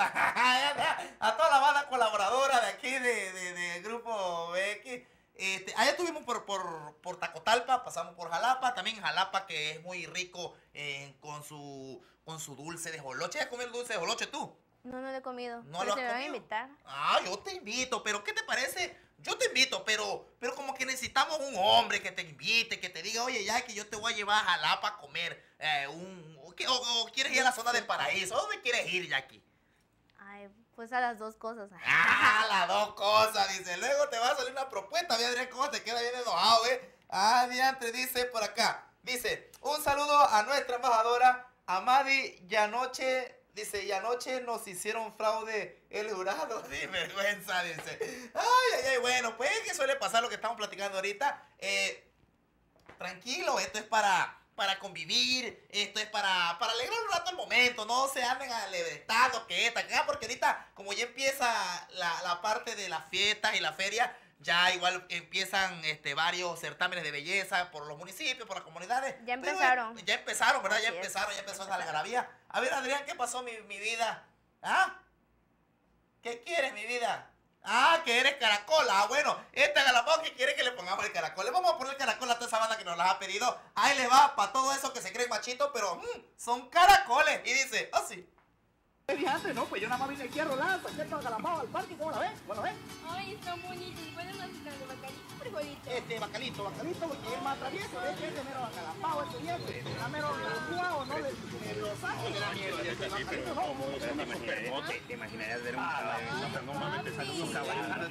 Speaker 4: a toda la banda colaboradora de aquí de, de, de Grupo B X. Este, allá estuvimos por, por, por Tacotalpa, pasamos por Jalapa, también Jalapa que es muy rico eh, con su con su dulce de joloche. ¿Ya comió el dulce de joloche tú?
Speaker 10: No, no lo he comido.
Speaker 4: ¿No
Speaker 10: pero
Speaker 4: lo has
Speaker 10: se me van a
Speaker 4: comido?
Speaker 10: invitar.
Speaker 4: Ah, yo te invito, pero ¿qué te parece? Yo te invito, pero, pero como que necesitamos un hombre que te invite, que te diga, oye, ya que yo te voy a llevar a Jalapa a comer eh, un... O, o, o quieres ir a la zona del paraíso, ¿a dónde quieres ir, Jackie?
Speaker 10: Ay, pues a las dos cosas.
Speaker 4: Ah, las dos cosas, dice. Luego te va a salir una propuesta. Mira, Adrián, cómo te queda bien enojado, ¿eh? Ah, diantre, dice por acá. Dice, un saludo a nuestra embajadora, Amadi. Y anoche, dice, y anoche nos hicieron fraude el jurado. Sin vergüenza, dice. Ay, ay, ay, bueno, pues que suele pasar lo que estamos platicando ahorita. Eh, tranquilo, esto es para... para convivir, esto es para, para alegrar un rato el momento, no se anden alebrestando que esta, acá, porque ahorita como ya empieza la, la parte de las fiestas y la feria, ya igual empiezan este, varios certámenes de belleza por los municipios, por las comunidades.
Speaker 10: Ya empezaron.
Speaker 4: Pero, ya empezaron, ¿verdad? Ya
Speaker 10: Así
Speaker 4: empezaron,
Speaker 10: es.
Speaker 4: ya empezó esa algarabía. A ver, Adrián, ¿qué pasó mi, mi vida? ¿Ah? ¿Qué quieres, mi vida? Ah, que eres caracol. Ah, bueno, esta Galamón que quiere que le pongamos el caracol. Le vamos a poner el caracol a toda esa banda que nos las ha pedido. Ahí le va para todo eso que se creen machitos, pero mmm, son caracoles. Y dice, oh sí.
Speaker 5: Fíjate, no, pues yo nada más vine aquí a rolar, saqué todo Galamao al parque, ¿cómo la ves? ¿Cómo la ves?
Speaker 11: Ay, están bonitos. ¿Pueden hacer de bacalito, frijolito?
Speaker 5: Este, bacalito, bacalito, porque es más travieso, ¿ves? Que es de mero Galamao, este viejo. La mero Galamao, o no le lo saco. Este bacalito, no.
Speaker 9: ¿Te imaginarías ver un... No mames, te salió unos caballos.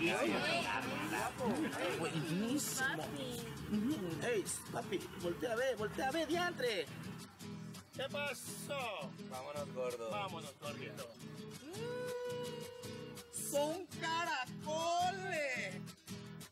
Speaker 5: Buenísimo. Hey, papi, voltea a ver, voltea a ver, diantre.
Speaker 9: ¿Qué pasó?
Speaker 4: Vámonos, gordo.
Speaker 9: Vámonos, gordito.
Speaker 4: Son caracoles.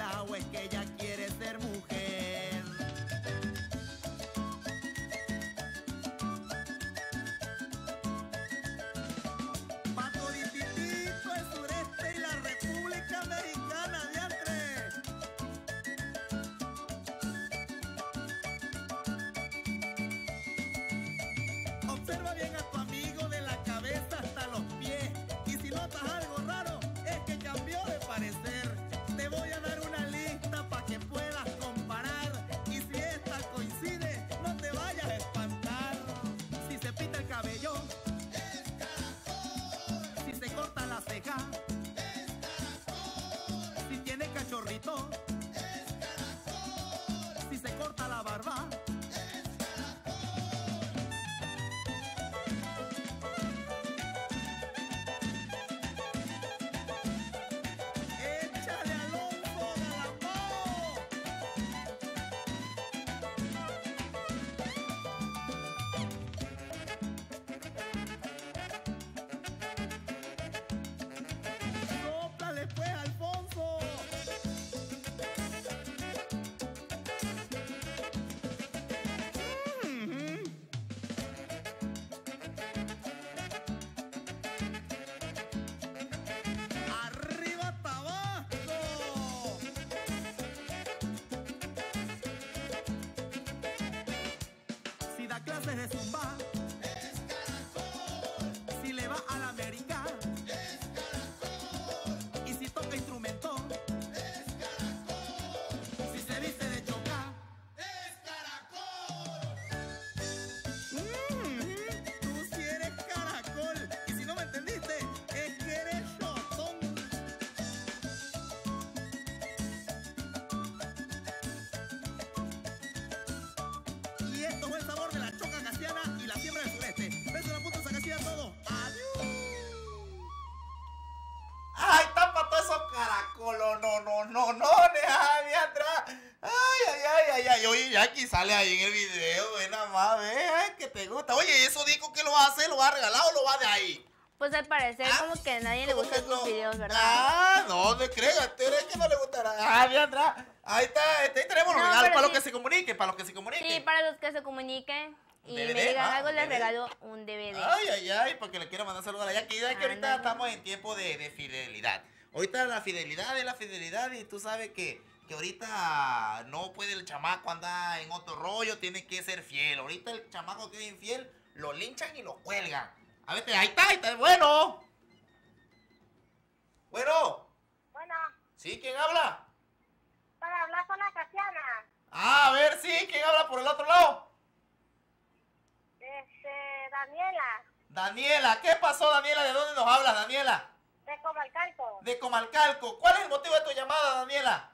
Speaker 3: hija o es que ella quiere ser mujer. Pato Dititito, el sureste y la República Americana de Andrés. Observa bien a tu amigo de la cabeza hasta los pies. Y si notas algo raro, es que cambió de parecer. Te voy a dar una lista para que puedas comparar. Y si esta coincide, no te vayas a espantar. Si se pinta el cabello, es caracol. Si se corta la ceja, es caracol. Si tiene cachorrito, es caracol. Si se corta la barba, échale Alonso Galambao. Sóplale pues, Alfonso. Mhm. Arriba Tabasco. Si da clases de zumba, es caracol. Si le va a la América, es caracol. Y si toca instrumento, es caracol. Si se viste de choca, es caracol. Mm, tú sí eres caracol. Y si no me entendiste, es que eres chotón. Y esto es el sabor de la choca casiana y la siembra del sureste. Beso en la punta de Zacachía a todos. Adiós. Ay, tapa todos esos caracolos. No, no, no, no, ay, atrás. Ay, ay, ay, ay, ay. Oye, Jackie sale ahí en el video. Ve nada más, ve, ay, que te gusta. Oye, ¿eso disco qué lo va a hacer? ¿Lo va a regalar o lo va de ahí?
Speaker 10: Pues al parecer como que a nadie le
Speaker 3: ¿Cómo
Speaker 10: gustan
Speaker 3: que
Speaker 10: sus
Speaker 3: no?
Speaker 10: videos, ¿verdad?
Speaker 3: Ah, no, no creas, ¿tú crees que no le gustará? Ah, bien atrás. Ahí está, este, ahí tenemos los
Speaker 10: No,
Speaker 3: regalos
Speaker 10: pero
Speaker 3: para
Speaker 10: sí.
Speaker 3: los que se comuniquen, para los que se comuniquen.
Speaker 10: Sí, para los que se comuniquen y
Speaker 3: D V D,
Speaker 10: me digan
Speaker 3: ah,
Speaker 10: algo, les
Speaker 3: D V D.
Speaker 10: regalo un D V D.
Speaker 3: Ay, ay, ay, porque le quiero mandar saludos a la Jackie. Ya que ahorita
Speaker 10: Ándale.
Speaker 3: estamos en tiempo de, de fidelidad. Ahorita la fidelidad es la fidelidad y tú sabes que, que ahorita no puede el chamaco andar en otro rollo, tiene que ser fiel. Ahorita el chamaco que es infiel, lo linchan y lo cuelgan. A ver, ahí está, ahí está, bueno. Bueno,
Speaker 11: Bueno,
Speaker 3: ¿sí? ¿Quién habla?
Speaker 11: para hablar con la Casiana.
Speaker 3: Ah, a ver, sí, ¿quién habla por el otro lado?
Speaker 11: Este, Daniela,
Speaker 3: Daniela, ¿qué pasó, Daniela? ¿De dónde nos hablas, Daniela?
Speaker 11: de Comalcalco.
Speaker 3: De Comalcalco. ¿Cuál es el motivo de tu llamada, Daniela?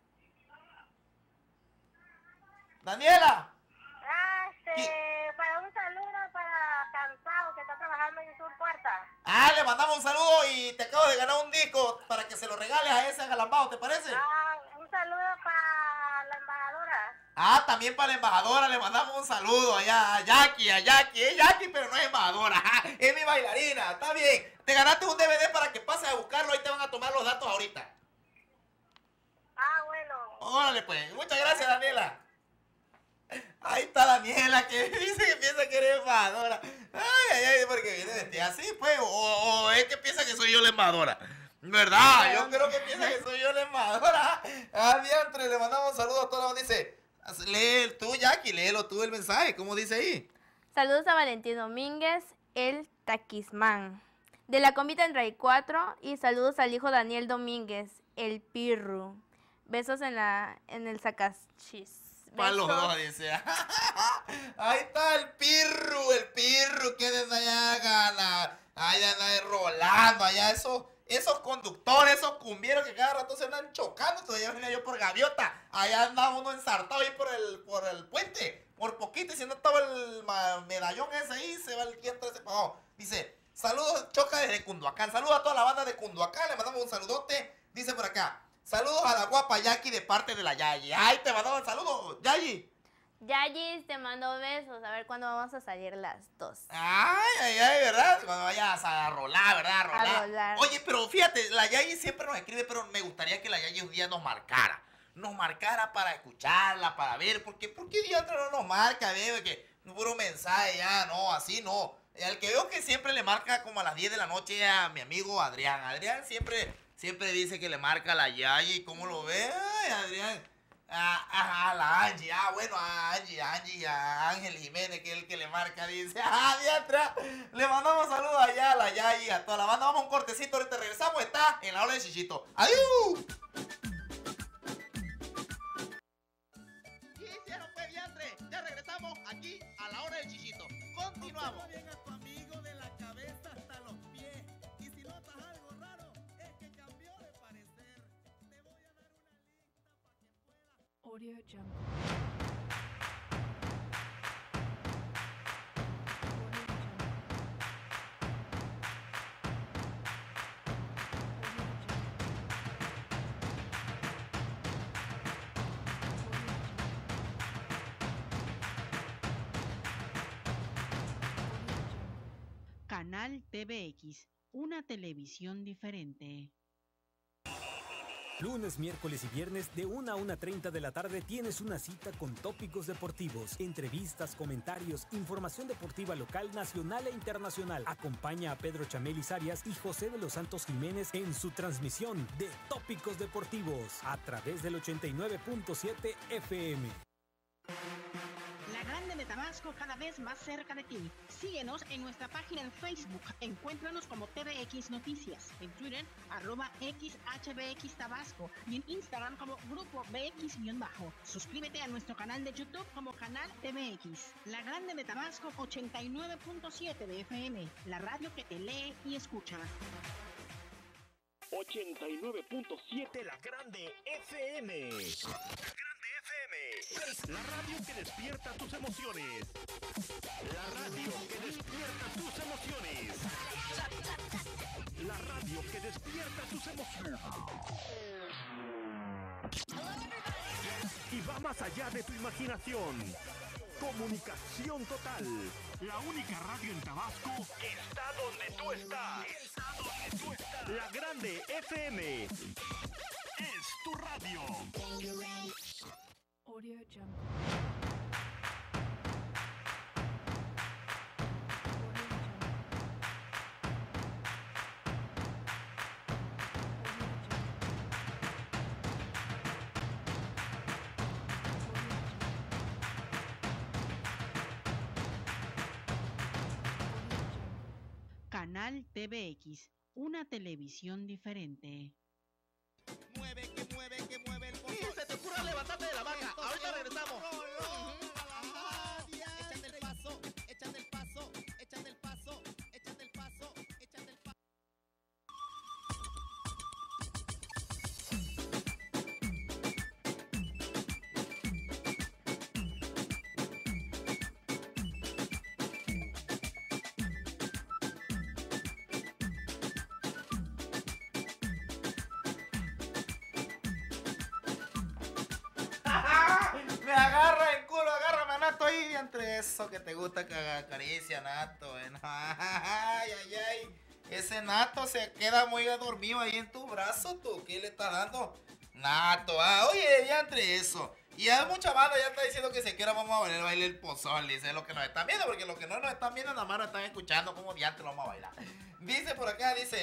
Speaker 3: Daniela.
Speaker 11: Ah, este, para un saludo para Cansado, que está trabajando en Sur Puerta.
Speaker 3: Ah, le mandamos un saludo y te acabo de ganar un disco para que se lo regales a ese galambao, ¿te parece?
Speaker 11: Ah, un saludo para la embajadora.
Speaker 3: Ah, también para la embajadora le mandamos un saludo allá a Jackie, a Jackie. Es Jackie, pero no es embajadora. Es mi bailarina, está bien. Te ganaste un D V D para que pases a buscarlo. Ahí te van a tomar los datos ahorita.
Speaker 11: Ah, bueno.
Speaker 3: Órale, pues. Muchas gracias, Daniela. Ahí está Daniela, que dice que piensa que eres embajadora. Ay, ay, ay, porque viene vestida así, pues. O, o es que piensa que soy yo la embajadora. ¿Verdad? Yo creo que piensa que soy yo la embajadora. Ah, diantre, le mandamos un saludo a todos. Dice, lee tú, Jackie, léelo tú el mensaje. ¿Cómo dice ahí?
Speaker 10: Saludos a Valentín Domínguez, el Taquismán, de la Combi treinta y cuatro, y saludos al hijo Daniel Domínguez, el Pirru. Besos en la en el Sacachis.
Speaker 3: Para los dos, dice. Ahí está el Pirru, el Pirru que desde allá gana. Allá anda rolando, allá esos, esos conductores, esos cumbieros que cada rato se andan chocando. Todavía venía yo por Gaviota. Allá andaba uno ensartado ahí por el, por el puente. Por poquito, y si no estaba el ma- medallón ese ahí, se va el quien ese para abajo. Dice, saludos, Choca desde Cunduacán. Saludos a toda la banda de Cunduacán. Le mandamos un saludote. Dice por acá. Saludos a la guapa Jackie de parte de la Yayi. Ay, te mandamos el saludo, Yayi.
Speaker 10: Yayis, te mando besos. A ver cuándo vamos a salir las dos.
Speaker 4: Ay, ay, ay, ¿verdad? Cuando vayas a rolar, ¿verdad? A rolar.
Speaker 10: A rolar.
Speaker 4: Oye, pero fíjate, la Yayi siempre nos escribe, pero me gustaría que la Yayi un día nos marcara. Nos marcara para escucharla, para ver. ¿Por qué, por qué día no nos marca, bebé? Que puro mensaje ya, no, así no. El que veo que siempre le marca como a las diez de la noche a mi amigo Adrián. Adrián siempre, siempre dice que le marca a la Yayi. ¿Cómo lo ve? Ay, Adrián. A, a, a la Angie, ah, bueno, a Angie, a Angie, a Ángel Jiménez, que es el que le marca, dice, ah, diantra, le mandamos saludos allá a la Yayi, a toda la banda, vamos a un cortecito, ahorita regresamos, está en la hora del chichito, adiós. ¿Qué hicieron, pues, diantre? Ya regresamos aquí a la hora del chichito, continuamos. Bien a tu amigo de la cabeza hasta los pies, y si notas algo raro, es que cambió de parecer, te voy a dar una lista para que puedas.
Speaker 6: Audio Jungle.
Speaker 1: Canal T V X, una televisión diferente.
Speaker 7: Lunes, miércoles y viernes de una a una treinta de la tarde tienes una cita con tópicos deportivos, entrevistas, comentarios, información deportiva local, nacional e internacional. Acompaña a Pedro Chamelis Arias y José de los Santos Jiménez en su transmisión de Tópicos Deportivos a través del ochenta y nueve punto siete F M.
Speaker 8: La Grande de Tabasco, cada vez más cerca de ti. Síguenos en nuestra página en Facebook. Encuéntranos como T V X Noticias. En Twitter, arroba X H B X Tabasco. Y en Instagram como Grupo B X-Bajo. Suscríbete a nuestro canal de YouTube como Canal T V X. La Grande de Tabasco, ochenta y nueve punto siete de F M. La radio que te lee y escucha.
Speaker 9: ochenta y nueve punto siete La Grande F M. La Grande F M. La radio que despierta tus emociones. La radio que despierta tus emociones. La radio que despierta tus emociones. Y va más allá de tu imaginación. Comunicación total. La única radio en Tabasco que está donde tú estás. Está donde tú estás. La Grande F M. Es tu radio.
Speaker 6: Audio Jungle.
Speaker 1: Canal T V X, una televisión diferente.
Speaker 4: Mueve, que mueve, que mueve el pozo. Y se te ocurra levantarte de la banca. Ahorita regresamos. Échate el paso, échate el paso, échate el paso, échate el paso, échate el paso. Me agarra el culo, agárrame, Nato, ahí entre eso que te gusta que acaricia, Nato. Bueno. Ay, ay, ay. Ese Nato se queda muy dormido ahí en tu brazo, tú. ¿Qué le estás dando? Nato, ah, oye, ya entre eso. Y hay mucha banda ya está diciendo que se quiera vamos a bailar el baile del pozol. Dice lo que nos están viendo, porque los que no nos están viendo nada más nos están escuchando como diantre lo vamos a bailar. Dice por acá, dice...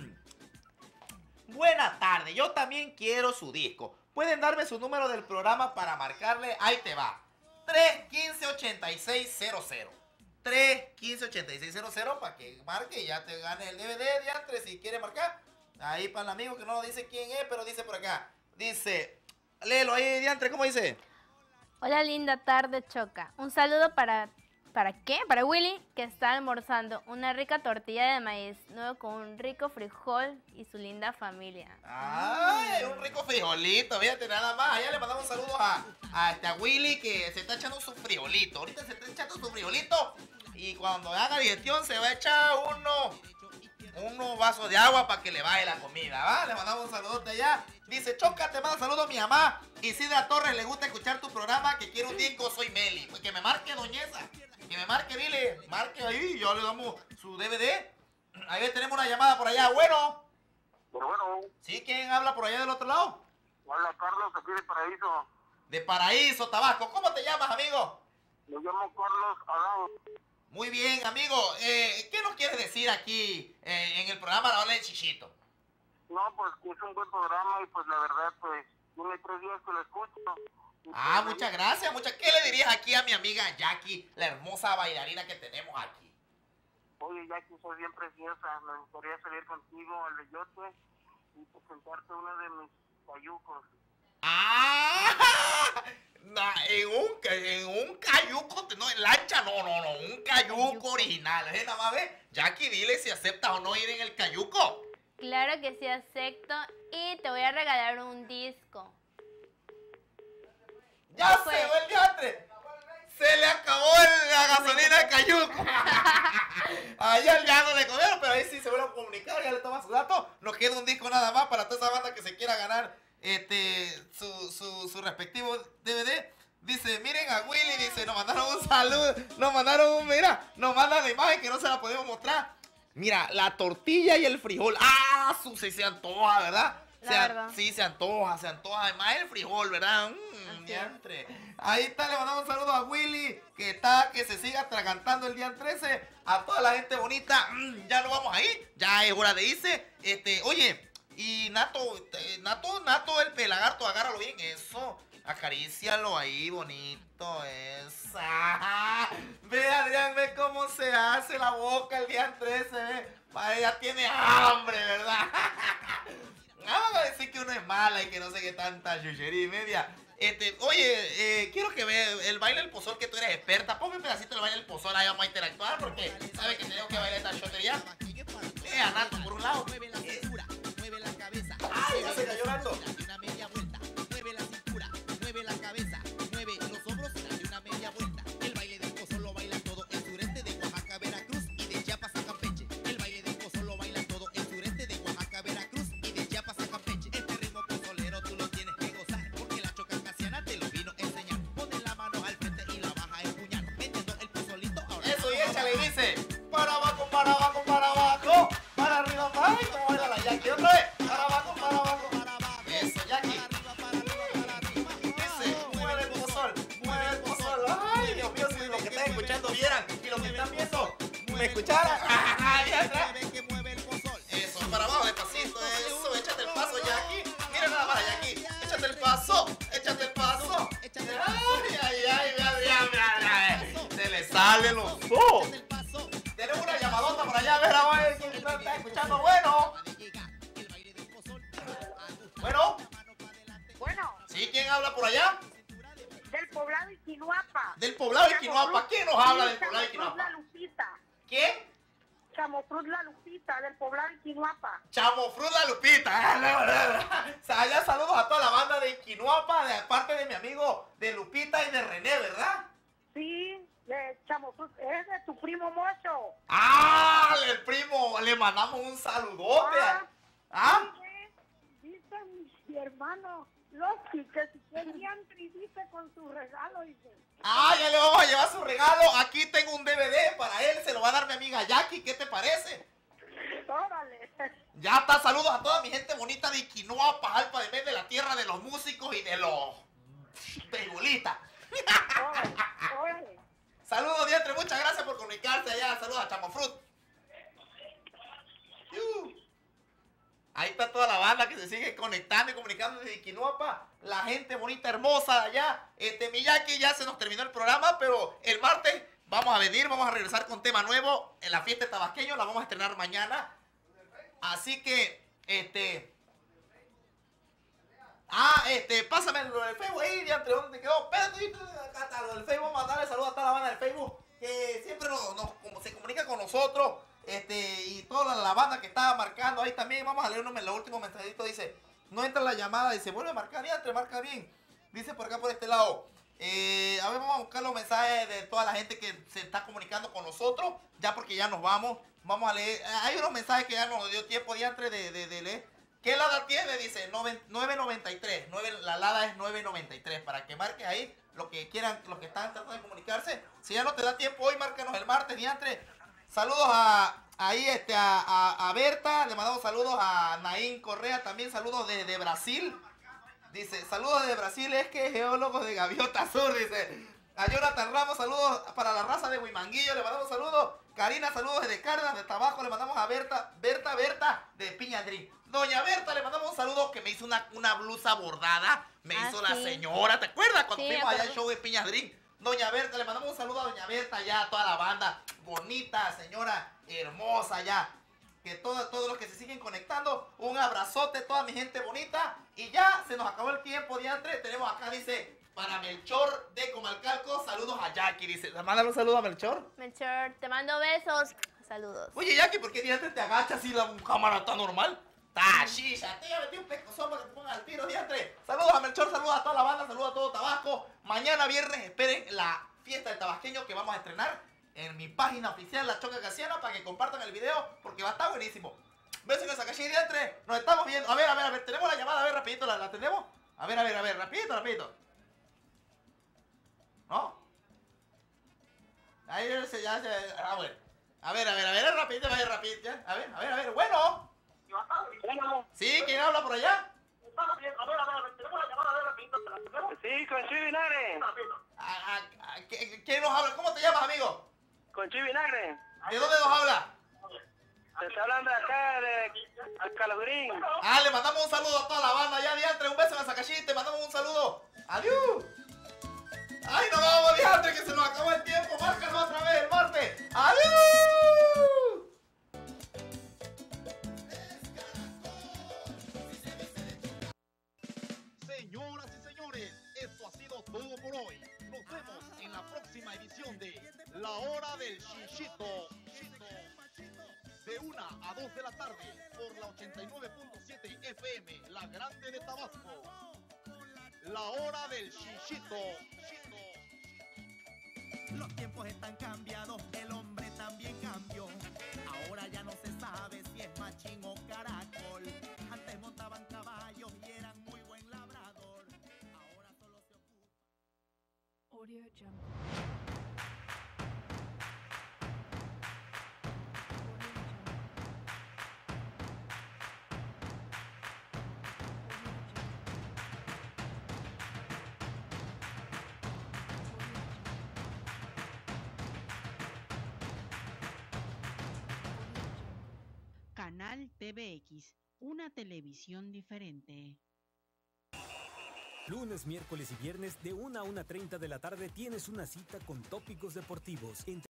Speaker 4: Buena tarde, yo también quiero su disco. Pueden darme su número del programa para marcarle. Ahí te va. tres uno cinco, ocho seis cero cero. tres uno cinco, ocho seis cero cero para que marque y ya te gane el D V D de antes si quiere marcar. Ahí para el amigo que no lo dice quién es, pero dice por acá. Dice, léelo ahí, diantre, ¿cómo dice?
Speaker 10: Hola, linda tarde, Choca. Un saludo para... ¿Para qué? Para Willy, que está almorzando una rica tortilla de maíz, luego con un rico frijol y su linda familia.
Speaker 4: ¡Ay! Un rico frijolito, fíjate nada más. Allá le mandamos un saludo a, a, este, a Willy, que se está echando su frijolito. Ahorita se está echando su frijolito y cuando haga digestión se va a echar uno unos vasos de agua para que le baje la comida, ¿va? Le mandamos un saludote allá. Dice, Choca, te mando saludos a mi mamá. Isidra Torres, le gusta escuchar tu programa, que quiere un disco, soy Meli. Pues que me marque, doñeza. Que me marque, dile, marque ahí, yo le damos su D V D. Ahí tenemos una llamada por allá, bueno.
Speaker 12: Pero bueno.
Speaker 4: ¿Sí? ¿Quién habla por allá del otro lado?
Speaker 12: Hola, Carlos, aquí de Paraíso.
Speaker 4: De Paraíso, Tabasco. ¿Cómo te llamas, amigo?
Speaker 12: Me llamo Carlos Adán.
Speaker 4: Muy bien, amigo. Eh, ¿Qué nos quieres decir aquí eh, en el programa La Hora del Chichito?
Speaker 12: No, pues que es un buen programa y pues la verdad, pues, tiene tres días que lo escucho.
Speaker 4: Ah, muchas gracias, muchas. ¿Qué le dirías aquí a mi amiga Jackie, la hermosa bailarina que tenemos aquí?
Speaker 12: Oye, Jackie, soy bien preciosa. Me gustaría salir contigo al bellote y presentarte uno de mis cayucos.
Speaker 4: ¡Ah! No, en, un, en un cayuco, no, en lancha, no, no, no, un cayuco original. ¿Eh? Nada más ve, Jackie, dile si aceptas o no ir en el cayuco.
Speaker 10: Claro que sí acepto y te voy a regalar un disco.
Speaker 4: ¡Ya se fue el diantre! ¡Se le acabó el, la gasolina al cayuco! Allá ya no le comieron, pero ahí sí se vuelve a comunicar, ya le toma su dato. Nos queda un disco nada más para toda esa banda que se quiera ganar este su, su, su respectivo D V D. Dice, miren a Willy, dice, nos mandaron un saludo, nos mandaron un, mira, nos mandan la imagen que no se la podemos mostrar. Mira, la tortilla y el frijol. ¡Ah! Su, sí se antoja, ¿verdad?
Speaker 10: La
Speaker 4: Se,
Speaker 10: verdad.
Speaker 4: Sí, se antoja, se antoja. Además el frijol, ¿verdad? Mmm, diantre. Ahí está, le mandamos un saludo a Willy, que está, que se siga atragantando el día trece. A toda la gente bonita, mm, ya no vamos a ir, ya es hora de irse. Este, oye, y Nato, eh, Nato, Nato, el pelagarto, agárralo bien, eso. Acarícialo ahí, bonito, esa. Ve, Adrián, ve cómo se hace la boca el día trece, ve. Vaya, ya tiene hambre, ¿verdad? Vamos a decir que uno es mala y que no sé qué tanta chuchería y media. Este, oye, eh, quiero que vea el baile del pozol, que tú eres experta. Ponme un pedacito del baile del pozol, ahí vamos a interactuar, porque sabes que tenemos que bailar esta chotería. Vea, Nato, por un lado. Ay, ya se cayó Nato.
Speaker 3: Mueve la cintura, mueve la cabeza, mueve los hombros y dale una media vuelta. El baile del pozol lo baila todo el sureste de Oaxaca, Veracruz y de Chiapas a Campeche. El baile del pozol lo baila todo el sureste de Oaxaca, Veracruz y de Chiapas a Campeche. Este ritmo pozolero tú lo tienes que gozar, porque la choca casiana te lo vino a enseñar. Pone la mano al frente y la baja a empuñar, metiendo el pozolito ahora.
Speaker 4: Eso, y échale, dice, para abajo, para abajo, para abajo, para arriba, para abajo, como baila la Jackie, otra vez, para abajo, para abajo, para abajo. Eso, Jackie. Mueve el pozol, mueve el pozol. Ay, Dios mío, si los que están escuchando vieran y los que están viendo me escucharan. Eso, para abajo, despacito, eso, échate el paso, Jackie. Mira nada más, Jackie, échate el paso, échate el paso. Ay, ay, ay, ay, ay, ay. Se le salen los ojos. Tenemos una llamadota por allá, a ver, a ver quién está escuchando. Bueno. Bueno.
Speaker 11: Bueno.
Speaker 4: ¿Sí? ¿Quién habla por allá?
Speaker 11: Del poblado de Quinoapa.
Speaker 4: Del poblado de Quinoapa. ¿Quién nos habla del poblado de
Speaker 11: Chamofruz
Speaker 4: Quinoapa?
Speaker 11: La Lupita.
Speaker 4: ¿Quién?
Speaker 11: Chamofruz La Lupita, del poblado de Quinoapa.
Speaker 4: Chamofruz La Lupita. O sea, ya saludos a toda la banda de Quinoapa, de parte de mi amigo de Lupita y de René, ¿verdad?
Speaker 11: Sí, de Chamofruz. Es de tu primo Mocho.
Speaker 4: ¡Ah! El primo, le mandamos un saludote.
Speaker 11: Ah,
Speaker 4: ¿Ah?
Speaker 11: Dice mi hermano Loki que si querían dice con su regalo, dice.
Speaker 4: Ah, ya le vamos a llevar su regalo. Aquí tengo un D V D para él. Se lo va a dar mi amiga Jackie. ¿Qué te parece?
Speaker 11: Órale.
Speaker 4: Ya está. Saludos a toda mi gente bonita de Quinoapa, Alpa de Vez, de la tierra de los músicos y de los pegulitas.
Speaker 11: Órale.
Speaker 4: Saludos, Diantre. Muchas gracias por comunicarse allá. Saludos a Chamofrut. Uh. Ahí está toda la banda que se sigue conectando y comunicando desde Quinoapa. La gente bonita, hermosa de allá. Este, Miyaki, ya se nos terminó el programa, pero el martes vamos a venir, vamos a regresar con tema nuevo. En la fiesta de tabasqueño la vamos a estrenar mañana. Así que, este... Ah, este, pásame lo del Facebook ahí, ya entre dónde quedó. Espérate, acá está lo del Facebook. Vamos a darle saludos a toda la banda del Facebook que siempre nos, nos, como se comunica con nosotros. Este, y toda la, la banda que estaba marcando ahí también. Vamos a leer uno, los últimos mensajitos. Dice, no entra la llamada. Dice, vuelve a marcar, ya entre marca bien. Dice por acá, por este lado. Eh, a ver, vamos a buscar los mensajes de toda la gente que se está comunicando con nosotros, ya porque ya nos vamos. Vamos a leer. Hay unos mensajes que ya nos dio tiempo diantre de, de, de leer. ¿Qué Lada tiene? Dice nueve noventa y tres. nueve, la Lada es nueve noventa y tres. Para que marques ahí lo que quieran, los que están tratando de comunicarse. Si ya no te da tiempo hoy, márcanos el martes diantre. Saludos a ahí este, a, a, a Berta. Le mandamos saludos a Naín Correa. También saludos de, de Brasil. Dice, saludos de Brasil, es que geólogos de Gaviota Sur, dice. A Jonathan Ramos, saludos para la raza de Huimanguillo, le mandamos saludos. Karina, saludos desde Cárdenas, de Tabaco, le mandamos a Berta, Berta, Berta, de Piñadrí. Doña Berta, le mandamos un saludo que me hizo una, una blusa bordada, me
Speaker 10: Ah,
Speaker 4: hizo
Speaker 10: sí.
Speaker 4: la señora, ¿te acuerdas? Cuando
Speaker 10: Sí,
Speaker 4: fuimos
Speaker 10: me
Speaker 4: allá al
Speaker 10: acuerdo.
Speaker 4: show de Piñadrí. Doña Berta, le mandamos un saludo a Doña Berta, ya, a toda la banda, bonita, señora, hermosa, ya. Que todo- todos los que se siguen conectando, un abrazote, toda mi gente bonita. Y ya se nos acabó el tiempo, diantre. Tenemos acá, dice, para Melchor de Comalcalco, saludos a Jackie, dice. Mándale un saludo a Melchor.
Speaker 10: Melchor, te mando besos. Saludos.
Speaker 4: Oye, Jackie, ¿por qué diantre te agachas si la cámara está normal? ¡Ta, shisha! Te metí un pescozón para que te pongas al tiro, diantre. Saludos a Melchor, saludos a toda la banda, saludos a todo Tabasco. Mañana viernes esperen la fiesta del tabasqueño que vamos a estrenar en mi página oficial, La Choca Casiana, para que compartan el video, porque va a estar buenísimo. Besos en el Sakashi diantre. Nos estamos viendo. A ver, a ver, a ver. Tenemos la llamada, a ver, rapidito, ¿la, la tenemos? A ver, a ver, a ver, rapidito, rapidito. ¿No? Ahí se ya se. Ah, bueno. A ver, a ver, a ver, rapidito, a ver, rapidito. Ya. A ver, a ver, a ver. Bueno. ¿Sí? ¿Quién habla por allá?
Speaker 12: Sí, con Chuy Vinagre.
Speaker 4: ¿A, a, a, ¿qué- ¿Quién nos habla? ¿Cómo te llamas, amigo?
Speaker 12: Con Chuy Vinagre.
Speaker 4: ¿De dónde nos habla?
Speaker 12: Se está hablando acá de Alcaladurín.
Speaker 4: Ah, le mandamos un saludo a toda la banda. Ya, diantre, un beso en el Sakashi. Te mandamos un saludo. Adiós. Ay, nos vamos, diantre, que se nos acabó el tiempo. Márcanos otra vez el martes. Adiós.
Speaker 2: Señoras y señores, esto ha sido todo por hoy. Nos vemos en la próxima edición de La Hora del Chichito. De una a dos de la tarde por la ochenta y nueve punto siete F M, La Grande de Tabasco. La Hora del Chichito.
Speaker 3: Los tiempos están cambiados, el hombre también cambió. Ahora ya no se sabe si es machín o caracol. Antes montaban caballos y eran muy buen labrador. Ahora solo se ocupa.
Speaker 6: Audio Jungle.
Speaker 1: Canal T V X, una televisión diferente.
Speaker 7: Lunes, miércoles y viernes de una a una treinta de la tarde tienes una cita con tópicos deportivos. Entre